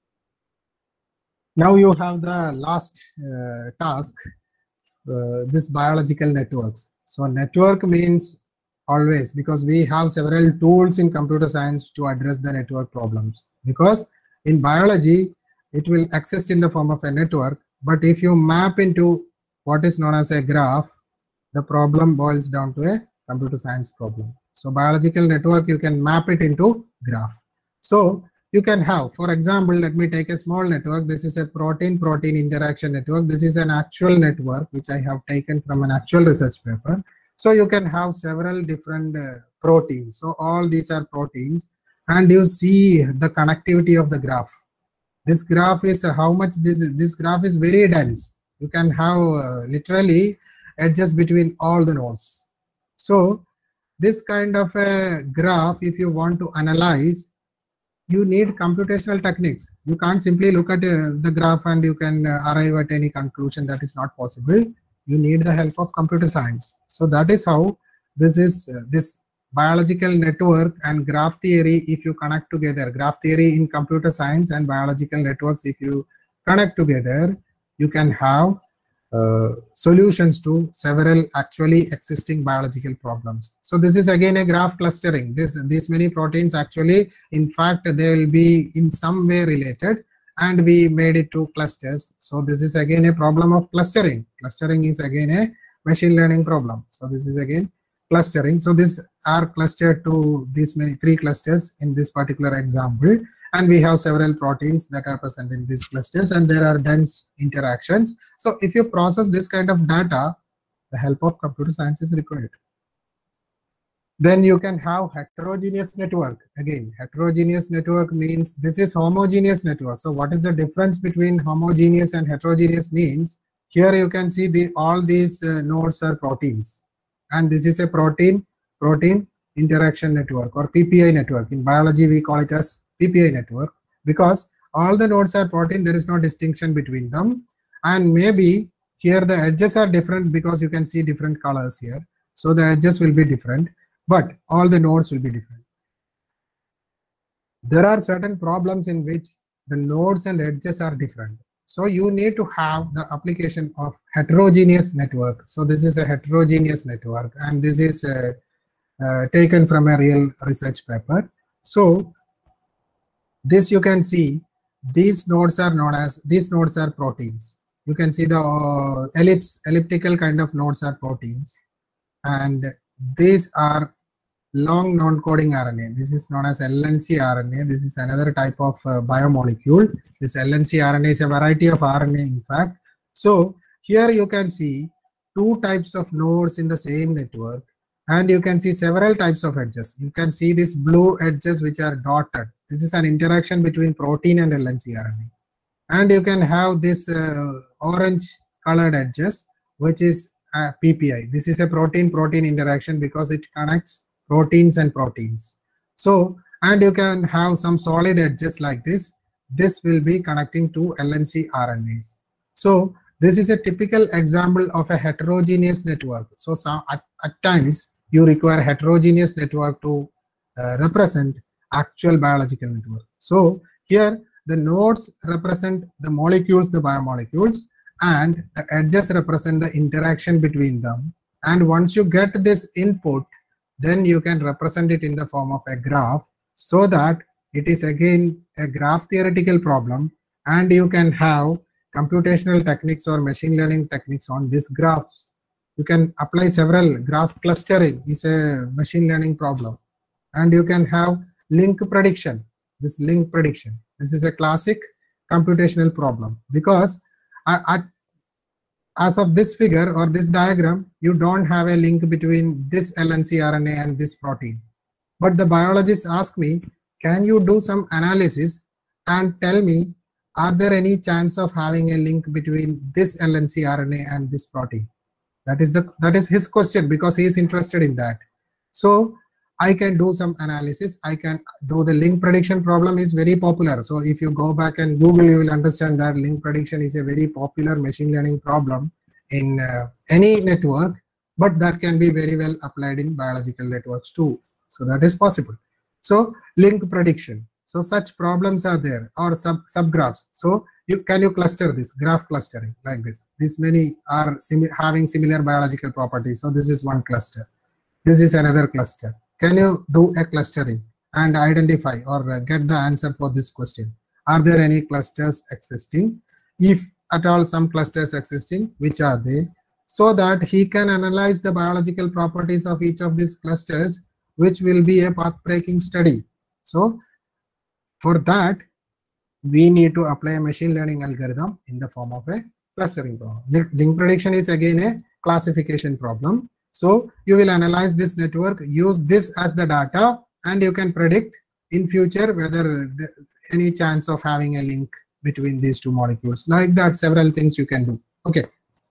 Now you have the last task, this biological networks. So network means always, because we have several tools in computer science to address the network problems, because in biology it will exist in the form of a network, but if you map into what is known as a graph, the problem boils down to a computer science problem. So biological network, you can map it into graph. So you can have, for example, let me take a small network. This is a protein-protein interaction network. This is an actual network which I have taken from an actual research paper. So you can have several different proteins. So all these are proteins, and you see the connectivity of the graph. This graph is how much this graph is very dense. You can have literally edges between all the nodes. So this kind of a graph, if you want to analyze, you need computational techniques. You can't simply look at the graph and you can arrive at any conclusion. That is not possible. You need the help of computer science. So that is how this is this biological network and graph theory, if you connect together, graph theory in computer science and biological networks, if you connect together, you can have solutions to several actually existing biological problems. So this is again a graph clustering. These many proteins actually, in fact, they will be in some way related, and we made it to clusters. So this is again a problem of clustering. Clustering is again a machine learning problem. So this is again clustering. So these are clustered to these many 3 clusters in this particular example, and we have several proteins that are present in these clusters, and there are dense interactions. So if you process this kind of data, the help of computer science is required. Then you can have heterogeneous network. Again, heterogeneous network means this is homogeneous network. So what is the difference between homogeneous and heterogeneous means? Here you can see all these nodes are proteins, and this is a protein interaction network, or PPI network. In biology we call it as PPI network, because all the nodes are protein, there is no distinction between them, and maybe here the edges are different because you can see different colors here, so the edges will be different, but all the nodes will be different. There are certain problems in which the nodes and edges are different, so you need to have the application of heterogeneous network. So this is a heterogeneous network, and this is taken from a real research paper. So this you can see, these nodes are proteins. You can see the elliptical kind of nodes are proteins, and these are long non-coding RNA. This is known as LNC RNA. This is another type of biomolecule. This LNC RNA is a variety of RNA, in fact. So here you can see 2 types of nodes in the same network, and you can see several types of edges. You can see these blue edges which are dotted. This is an interaction between protein and LNC RNA. And you can have this orange colored edges, which is PPI. This is a protein-protein interaction because it connects proteins and proteins. So, and you can have some solid edges like this. This will be connecting to LNC RNAs. So this is a typical example of a heterogeneous network. So at times you require heterogeneous network to represent actual biological network. So here the nodes represent the molecules, the biomolecules, and the edges represent the interaction between them. And once you get this input, then you can represent it in the form of a graph, so that it is again a graph theoretical problem, and you can have computational techniques or machine learning techniques on these graphs. You can apply several. Graph clustering is a machine learning problem, and you can have link prediction. This link prediction, this is a classic computational problem, because as of this figure or this diagram, you don't have a link between this LNC RNA and this protein. But the biologists ask me, can you do some analysis and tell me, are there any chance of having a link between this LNC RNA and this protein? That is his question, because he is interested in that. So I can do some analysis. I can do the link prediction problem is very popular. So if you go back and Google, you will understand that link prediction is a very popular machine learning problem in any network, but that can be very well applied in biological networks too. So that is possible. So link prediction. So such problems are there, or subgraphs. So can you cluster this, graph clustering like this? These many are having similar biological properties. So this is one cluster. This is another cluster. Can you do a clustering and identify or get the answer for this question? Are there any clusters existing? If at all some clusters existing, which are they? So that he can analyze the biological properties of each of these clusters, which will be a path-breaking study. So for that, we need to apply a machine learning algorithm in the form of a clustering problem. Link prediction is again a classification problem. So you will analyze this network, use this as the data, and you can predict in future whether any chance of having a link between these two molecules. Like that, several things you can do. Okay.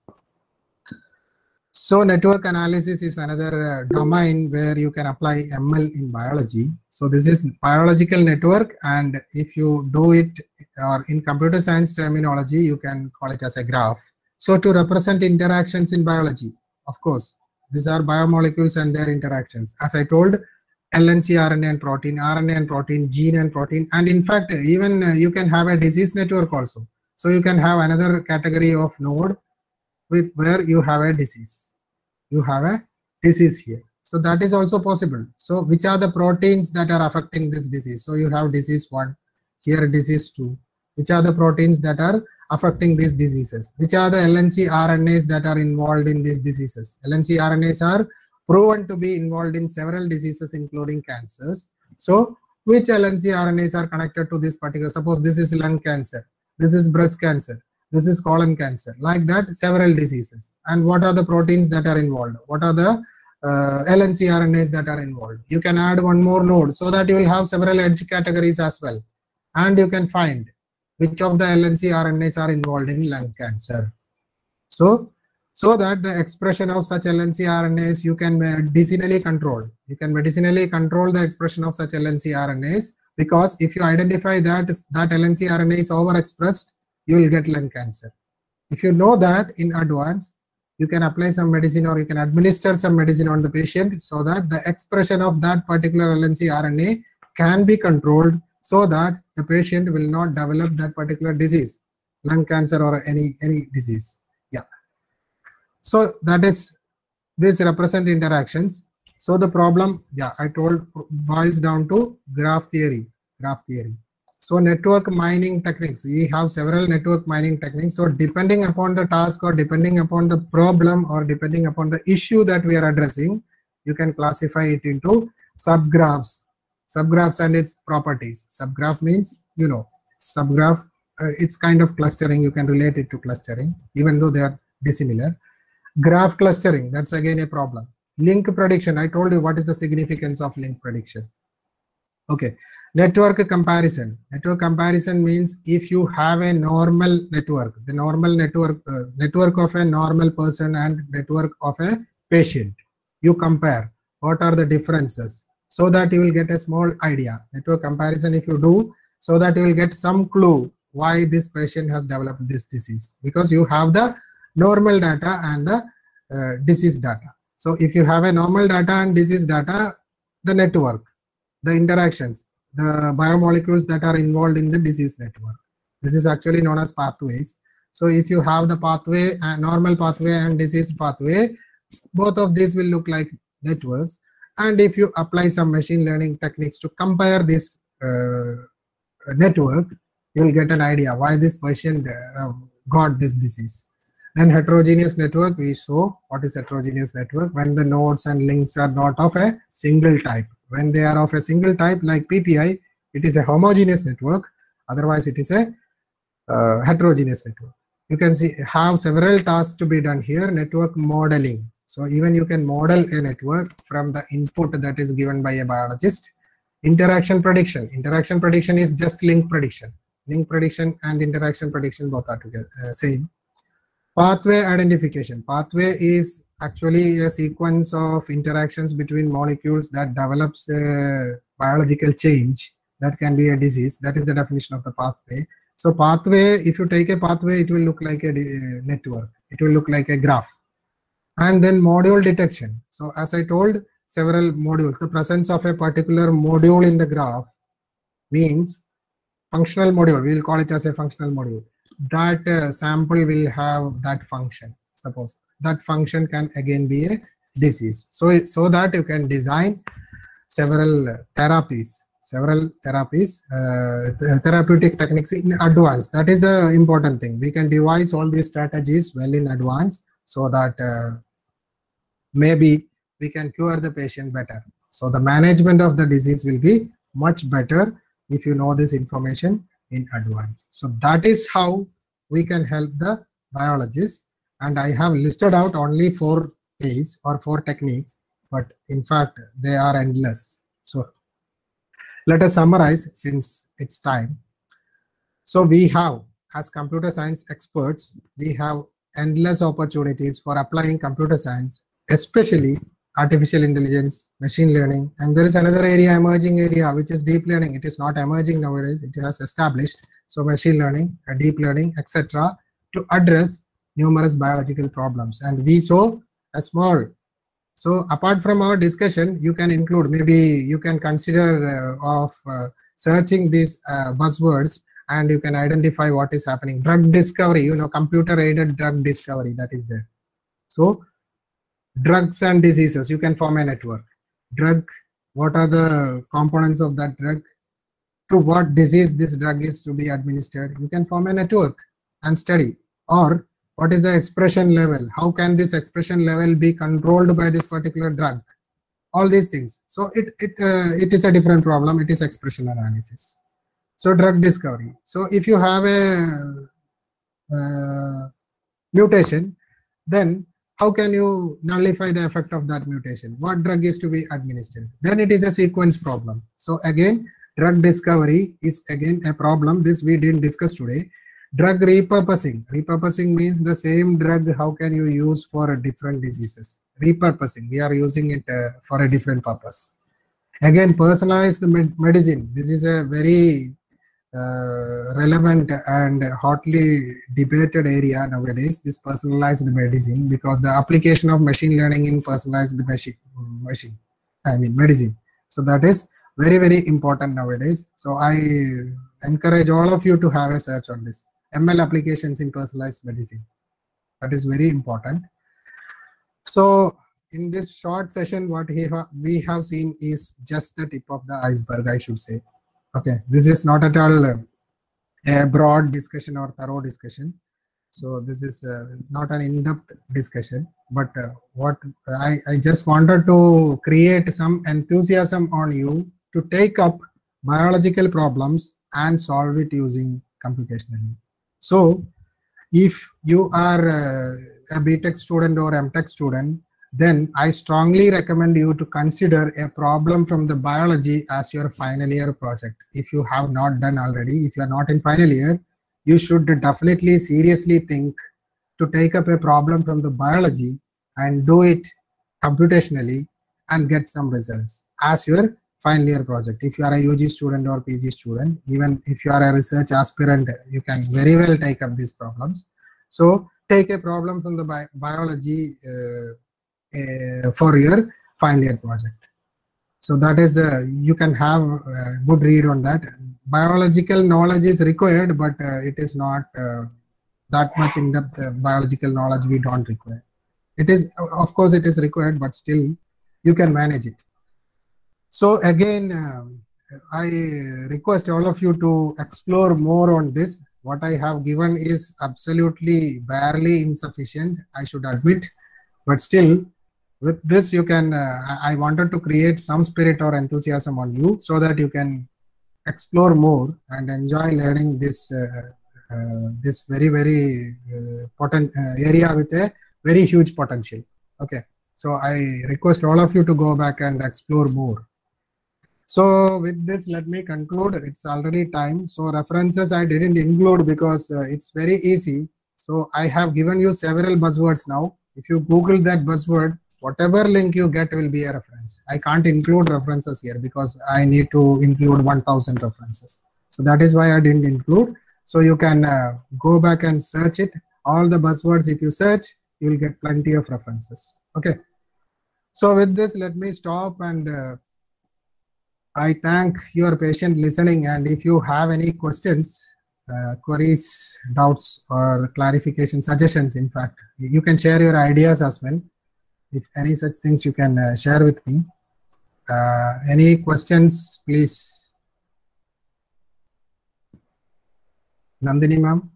So network analysis is another domain where you can apply ML in biology. So this is biological network, and if you do it or in computer science terminology, you can call it as a graph. So to represent interactions in biology, of course, these are biomolecules and their interactions. As I told, LNC, RNA and protein, RNA and protein, gene and protein, and in fact, even you can have a disease network also. So you can have another category of node with where you have a disease. You have a disease here. So that is also possible. So which are the proteins that are affecting this disease? So you have disease 1, here disease 2. Which are the proteins that are affecting these diseases? Which are the LNC RNAs that are involved in these diseases? LNC RNAs are proven to be involved in several diseases, including cancers. So which LNC RNAs are connected to this particular? Suppose this is lung cancer, this is breast cancer, this is colon cancer, like that, several diseases. And what are the proteins that are involved? What are the LNC RNAs that are involved? You can add one more node so that you will have several edge categories as well. And you can find which of the LNC RNAs are involved in lung cancer. So that the expression of such LNC RNAs you can medicinally control. You can medicinally control the expression of such LNC RNAs, because if you identify that LNC RNA is overexpressed, you will get lung cancer. If you know that in advance, you can apply some medicine or you can administer some medicine on the patient so that the expression of that particular LNC RNA can be controlled so that the patient will not develop that particular disease, lung cancer or any disease. Yeah. So that is, this represent interactions. So the problem, yeah, I told, boils down to graph theory. So network mining techniques, we have several network mining techniques. So depending upon the task or depending upon the problem or depending upon the issue that we are addressing, you can classify it into subgraphs and its properties. Subgraph means, you know, subgraph, it's kind of clustering. You can relate it to clustering, even though they are dissimilar. Graph clustering, that's again a problem. Link prediction, I told you what is the significance of link prediction. Okay. Network comparison. Network comparison means if you have a normal network, the normal network of a normal person and network of a patient, you compare what are the differences so that you will get a small idea. Network comparison if you do, so that you will get some clue why this patient has developed this disease, because you have the normal data and the disease data. So if you have a normal data and disease data, the network, the interactions, the biomolecules that are involved in the disease network, this is actually known as pathways. So if you have the pathway, normal pathway and disease pathway, both of these will look like networks. And if you apply some machine learning techniques to compare this network, you will get an idea why this patient got this disease. Then heterogeneous network, we saw what is heterogeneous network, when the nodes and links are not of a single type. When they are of a single type like PPI, it is a homogeneous network. Otherwise, it is a heterogeneous network. You can see have several tasks to be done here. Network modeling. So even you can model a network from the input that is given by a biologist. Interaction prediction. Interaction prediction is just link prediction. Link prediction and interaction prediction both are together same. Pathway identification. Pathway is actually a sequence of interactions between molecules that develops a biological change that can be a disease. That is the definition of the pathway. So pathway, if you take a pathway, it will look like a network. It will look like a graph. And then module detection. So as I told, several modules. The presence of a particular module in the graph means functional module. We will call it as a functional module. That sample will have that function. Suppose that function can again be a disease. So that you can design several therapies, therapeutic techniques in advance. That is the important thing. We can devise all these strategies well in advance so that maybe we can cure the patient better. So the management of the disease will be much better if you know this information in advance. So that is how we can help the biologists. And I have listed out only 4 ways or 4 techniques, but in fact they are endless. So let us summarize since it's time. So we have, as computer science experts, we have endless opportunities for applying computer science, especially artificial intelligence, machine learning. And there is another area, emerging area, which is deep learning. It is not emerging nowadays, it has established. So machine learning, deep learning, etc., to address numerous biological problems. And we saw a small. So apart from our discussion, you can include, maybe you can consider searching these buzzwords, and you can identify what is happening. Drug discovery, you know, computer aided drug discovery, that is there. So drugs and diseases, you can form a network. Drug, what are the components of that drug? To what disease this drug is to be administered? You can form a network and study. Or what is the expression level? How can this expression level be controlled by this particular drug? All these things. So it is a different problem. It is expression analysis. So drug discovery. So if you have a mutation, then how can you nullify the effect of that mutation? What drug is to be administered? Then it is a sequence problem. So again, drug discovery is again a problem. This we didn't discuss today. Drug repurposing. Repurposing means the same drug, how can you use for different diseases? Repurposing, we are using it for a different purpose. Again, personalized medicine. This is a very relevant and hotly debated area nowadays, this personalized medicine, because the application of machine learning in personalized medicine. So that is very, very important nowadays. So I encourage all of you to have a search on this. ML applications in personalized medicine. That is very important. So in this short session, what we have seen is just the tip of the iceberg, I should say. Okay, this is not at all a broad discussion or thorough discussion. So this is not an in-depth discussion, but what I just wanted to create some enthusiasm on you to take up biological problems and solve it using computationally. So if you are a BTech student or MTech student, then I strongly recommend you to consider a problem from the biology as your final year project. If you have not done already, if you are not in final year, you should definitely seriously think to take up a problem from the biology and do it computationally and get some results as your final year project. If you are a UG student or PG student, even if you are a research aspirant, you can very well take up these problems. So take a problem from the biology for your final year project. So that is, you can have a good read on that. Biological knowledge is required, but it is not that much in-depth biological knowledge we don't require. It is, of course, it is required, but still you can manage it. So again, I request all of you to explore more on this. What I have given is absolutely barely insufficient, I should admit, but still with this you can, I wanted to create some spirit or enthusiasm on you so that you can explore more and enjoy learning this this very, very potent area with a very huge potential. Okay, so I request all of you to go back and explore more. So with this, let me conclude. It's already time. So references I didn't include because it's very easy. So I have given you several buzzwords now. If you Google that buzzword, whatever link you get will be a reference. I can't include references here because I need to include 1000 references. So that is why I didn't include. So you can go back and search it. All the buzzwords, if you search, you will get plenty of references. Okay. So with this, let me stop, and I thank your patient listening. And if you have any questions, queries, doubts, or clarification, suggestions, in fact, you can share your ideas as well. If any such things you can share with me. Any questions, please? Nandini ma'am?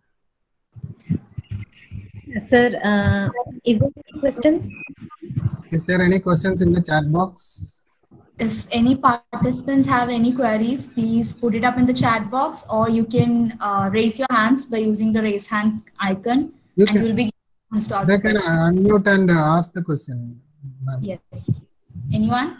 Sir, is there any questions? Is there any questions in the chat box? If any participants have any queries, please put it up in the chat box, or you can raise your hands by using the raise hand icon, and you'll be given to ask they can unmute and ask the question. Yes. Anyone?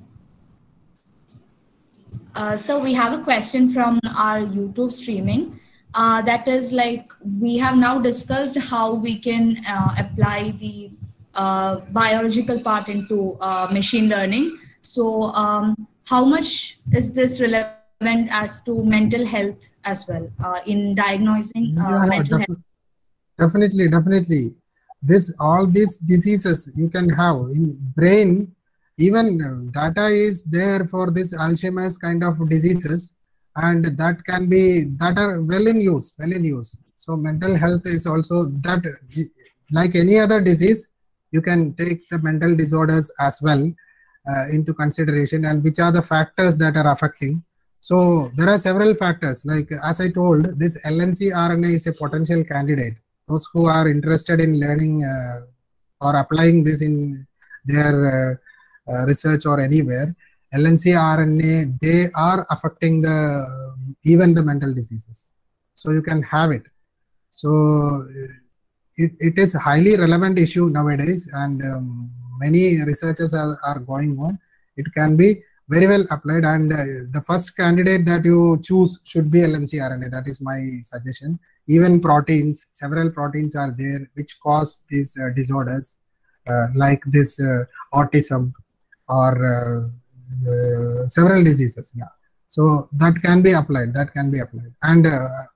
So we have a question from our YouTube streaming. that is like we have now discussed how we can apply the biological part into machine learning. So how much is this relevant as to mental health as well in diagnosing mental health? Definitely. All these diseases you can have in brain. Even data is there for this Alzheimer's kind of diseases, and that are well in use. So mental health is also that, like any other disease, you can take the mental disorders as well into consideration, and which are the factors that are affecting. So there are several factors, like as I told, this LNC RNA is a potential candidate. Those who are interested in learning or applying this in their research or anywhere, LNC RNA, they are affecting even the mental diseases. So you can have it. So it is a highly relevant issue nowadays, and many researchers are going on. It can be very well applied, and the first candidate that you choose should be LNC RNA. That is my suggestion. Even proteins, several proteins are there which cause these disorders, like this autism or several diseases. Yeah, so that can be applied. And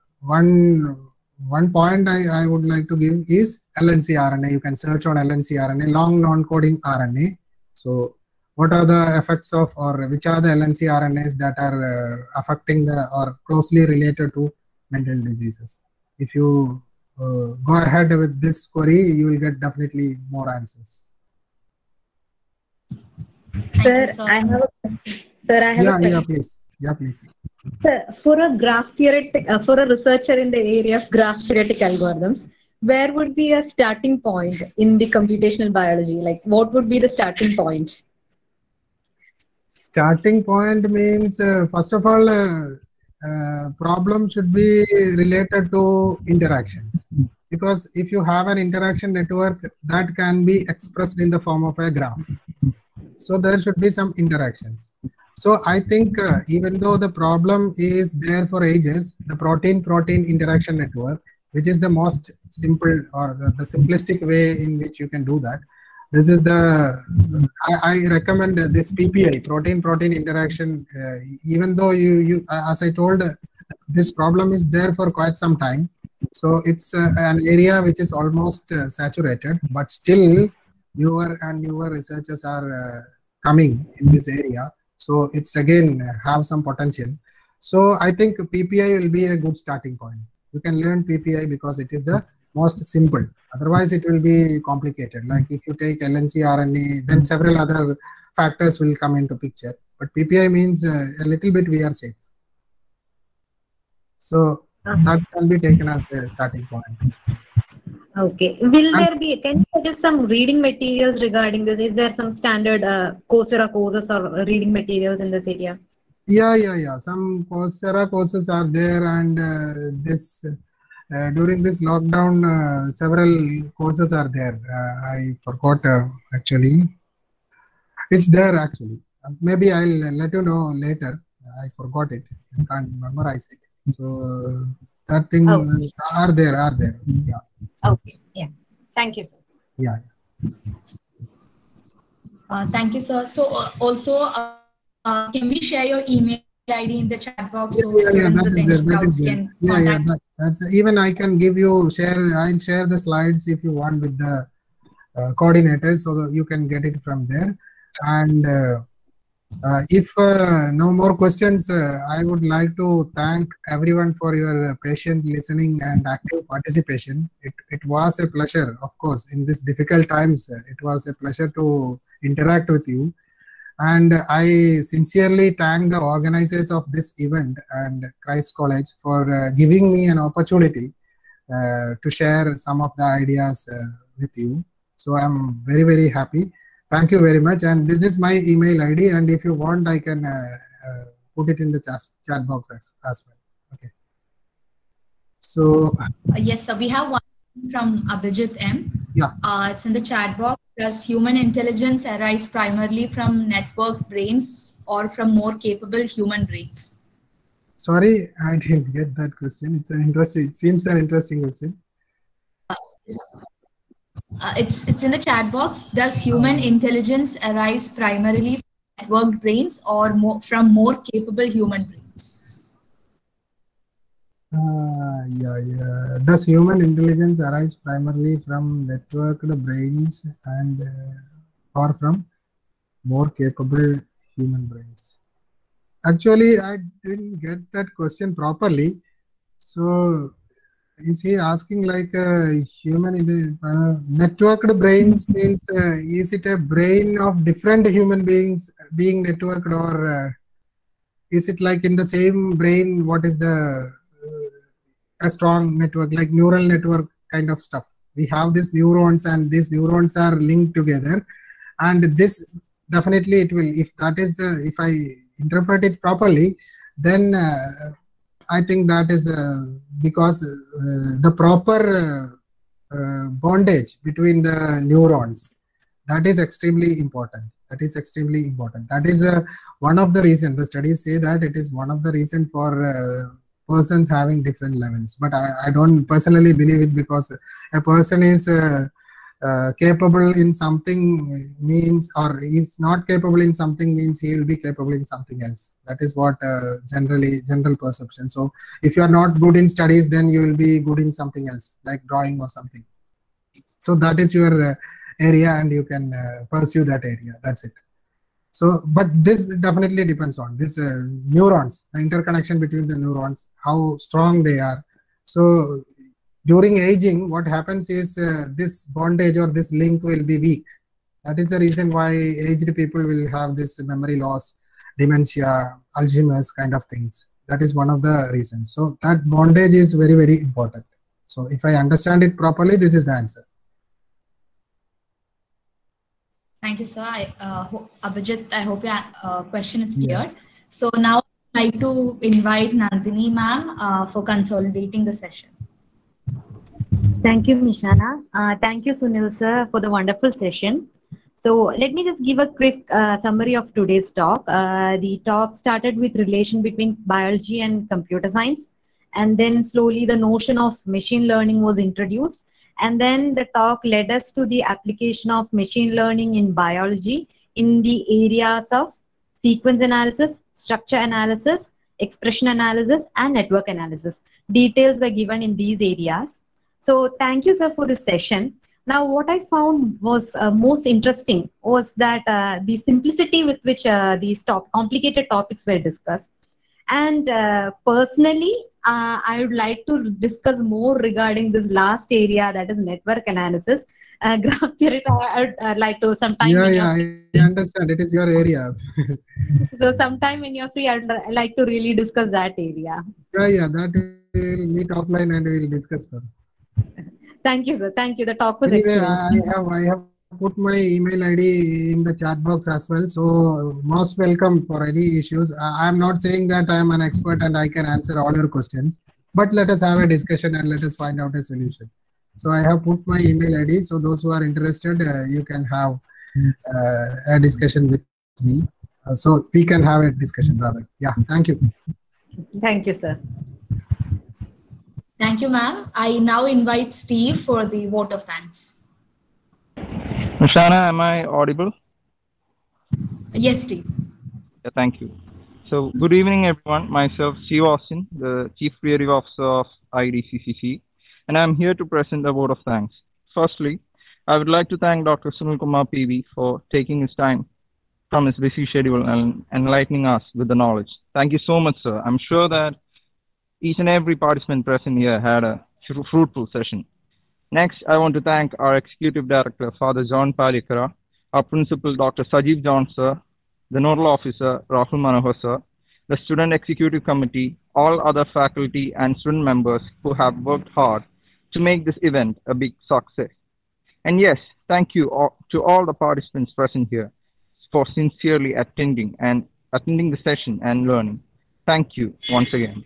one point I would like to give is LNC RNA. You can search on LNC RNA, long non-coding RNA. So what are the effects of, or which are the LNC RNAs that are affecting or closely related to mental diseases? If you go ahead with this query, you will get definitely more answers. Sir, I have a question. Sir, I have a question. Yeah, please. Sir, for a graph theoretic, for a researcher in the area of graph theoretic algorithms, where would be a starting point in the computational biology? Like, what would be the starting point? Starting point means, first of all, problem should be related to interactions, because if you have an interaction network, that can be expressed in the form of a graph. So there should be some interactions. So I think even though the problem is there for ages, the protein-protein interaction network, which is the most simple or the simplistic way in which you can do that. This is I recommend this PPI, protein-protein interaction. Even though as I told, this problem is there for quite some time. So it's an area which is almost saturated, but still newer and newer researchers are coming in this area. So it's again have some potential. So I think PPI will be a good starting point. You can learn PPI because it is the most simple. Otherwise, it will be complicated. Like if you take LNC RNA, then several other factors will come into picture. But PPI means a little bit we are safe. So that can be taken as a starting point. Okay. Will there be, can you suggest some reading materials regarding this? Is there some standard Coursera courses or reading materials in this area? Yeah. Some Coursera courses are there, and during this lockdown, several courses are there. I forgot actually. It's there actually. Maybe I'll let you know later. I forgot it. I can't memorize it. So that thing are there. Yeah. Okay. Yeah. Thank you, sir. Yeah. Thank you, sir. So also, can we share your email ID in the chat box so students with any doubts can contact? That's even I can give you I'll share the slides if you want with the coordinators, so that you can get it from there. And if no more questions, I would like to thank everyone for your patient listening and active participation. It was a pleasure, of course, in these difficult times. It was a pleasure to interact with you. And I sincerely thank the organizers of this event and Christ College for giving me an opportunity to share some of the ideas with you. So I'm very, very happy. Thank you very much. And this is my email ID. And if you want, I can put it in the chat box as well. Okay. So yes, sir. We have one from Abhijit M. Yeah. It's in the chat box. Does human intelligence arise primarily from network brains or from more capable human brains? Sorry, I didn't get that question. It seems an interesting question. It's in the chat box. Does human intelligence arise primarily from networked brains or from more capable human brains? Yeah. Does human intelligence arise primarily from networked brains and or from more capable human brains? Actually, I didn't get that question properly. So, is he asking like networked brains means is it a brain of different human beings being networked, or is it like in the same brain? What is the a strong network, like neural network kind of stuff? We have these neurons, and these neurons are linked together, and this definitely it will, if that is if I interpret it properly, then I think that is because the proper bondage between the neurons, that is extremely important. That is extremely important. That is one of the reasons. The studies say that it is one of the reasons for persons having different levels. But I don't personally believe it, because a person is capable in something means, or is not capable in something means he will be capable in something else. That is what general perception. So if you are not good in studies, then you will be good in something else, like drawing or something. So that is your area, and you can pursue that area. That's it. So, but this definitely depends on this neurons, the interconnection between the neurons, how strong they are. So during aging, what happens is this bondage or this link will be weak. That is the reason why aged people will have this memory loss, dementia, Alzheimer's kind of things. That is one of the reasons. So that bondage is very, very important. So if I understand it properly, this is the answer. Thank you, sir. Abhijit, I hope your question is clear. Yeah. So now I'd like to invite Nandini ma'am for consolidating the session. Thank you, Mishana. Thank you, Sunil sir, for the wonderful session. So let me just give a quick summary of today's talk. The talk started with relation between biology and computer science, and then slowly the notion of machine learning was introduced. And then the talk led us to the application of machine learning in biology in the areas of sequence analysis, structure analysis, expression analysis, and network analysis. Details were given in these areas. So thank you, sir, for this session. Now, what I found was most interesting was that the simplicity with which these complicated topics were discussed. And personally, I would like to discuss more regarding this last area, that is network analysis. Graph theory, I'd like to sometime. Yeah, I understand. It is your area. So sometime when you're free, I'd like to really discuss that area. Yeah, that we'll meet offline and we'll discuss further. Thank you, sir. Thank you. The talk was anyway, excellent. I have put my email ID in the chat box as well. So most welcome for any issues. I am not saying that I am an expert and I can answer all your questions, but let us have a discussion and let us find out a solution. So I have put my email ID. So those who are interested, you can have a discussion with me. So we can have a discussion rather. Yeah, thank you. Thank you, sir. Thank you, ma'am. I now invite Steve for the vote of thanks. Mishana, am I audible? Yes, Steve. Yeah, thank you. So, good evening, everyone. Myself, Steve Austin, the Chief Creative Officer of IDCCC, and I'm here to present a vote of thanks. Firstly, I would like to thank Dr. Sunil Kumar PV for taking his time from his busy schedule and enlightening us with the knowledge. Thank you so much, sir. I'm sure that each and every participant present here had a fruitful session. Next, I want to thank our Executive Director, Father John Palikara, our Principal, Dr. Sajeev John, sir, the Nodal Officer, Rahul Manohar, sir, the Student Executive Committee, all other faculty and student members who have worked hard to make this event a big success. And yes, thank you to all the participants present here for sincerely attending the session and learning. Thank you once again.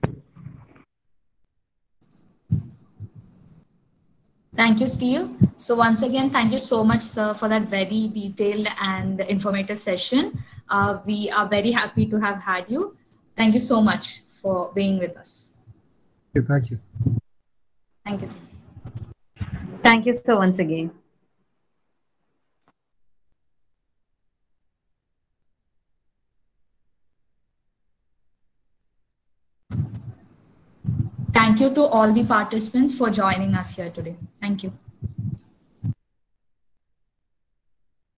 Thank you, Steve. So once again, thank you so much, sir, for that very detailed and informative session. We are very happy to have had you. Thank you so much for being with us. Thank you. Thank you, sir. Thank you so once again. Thank you to all the participants for joining us here today. Thank you.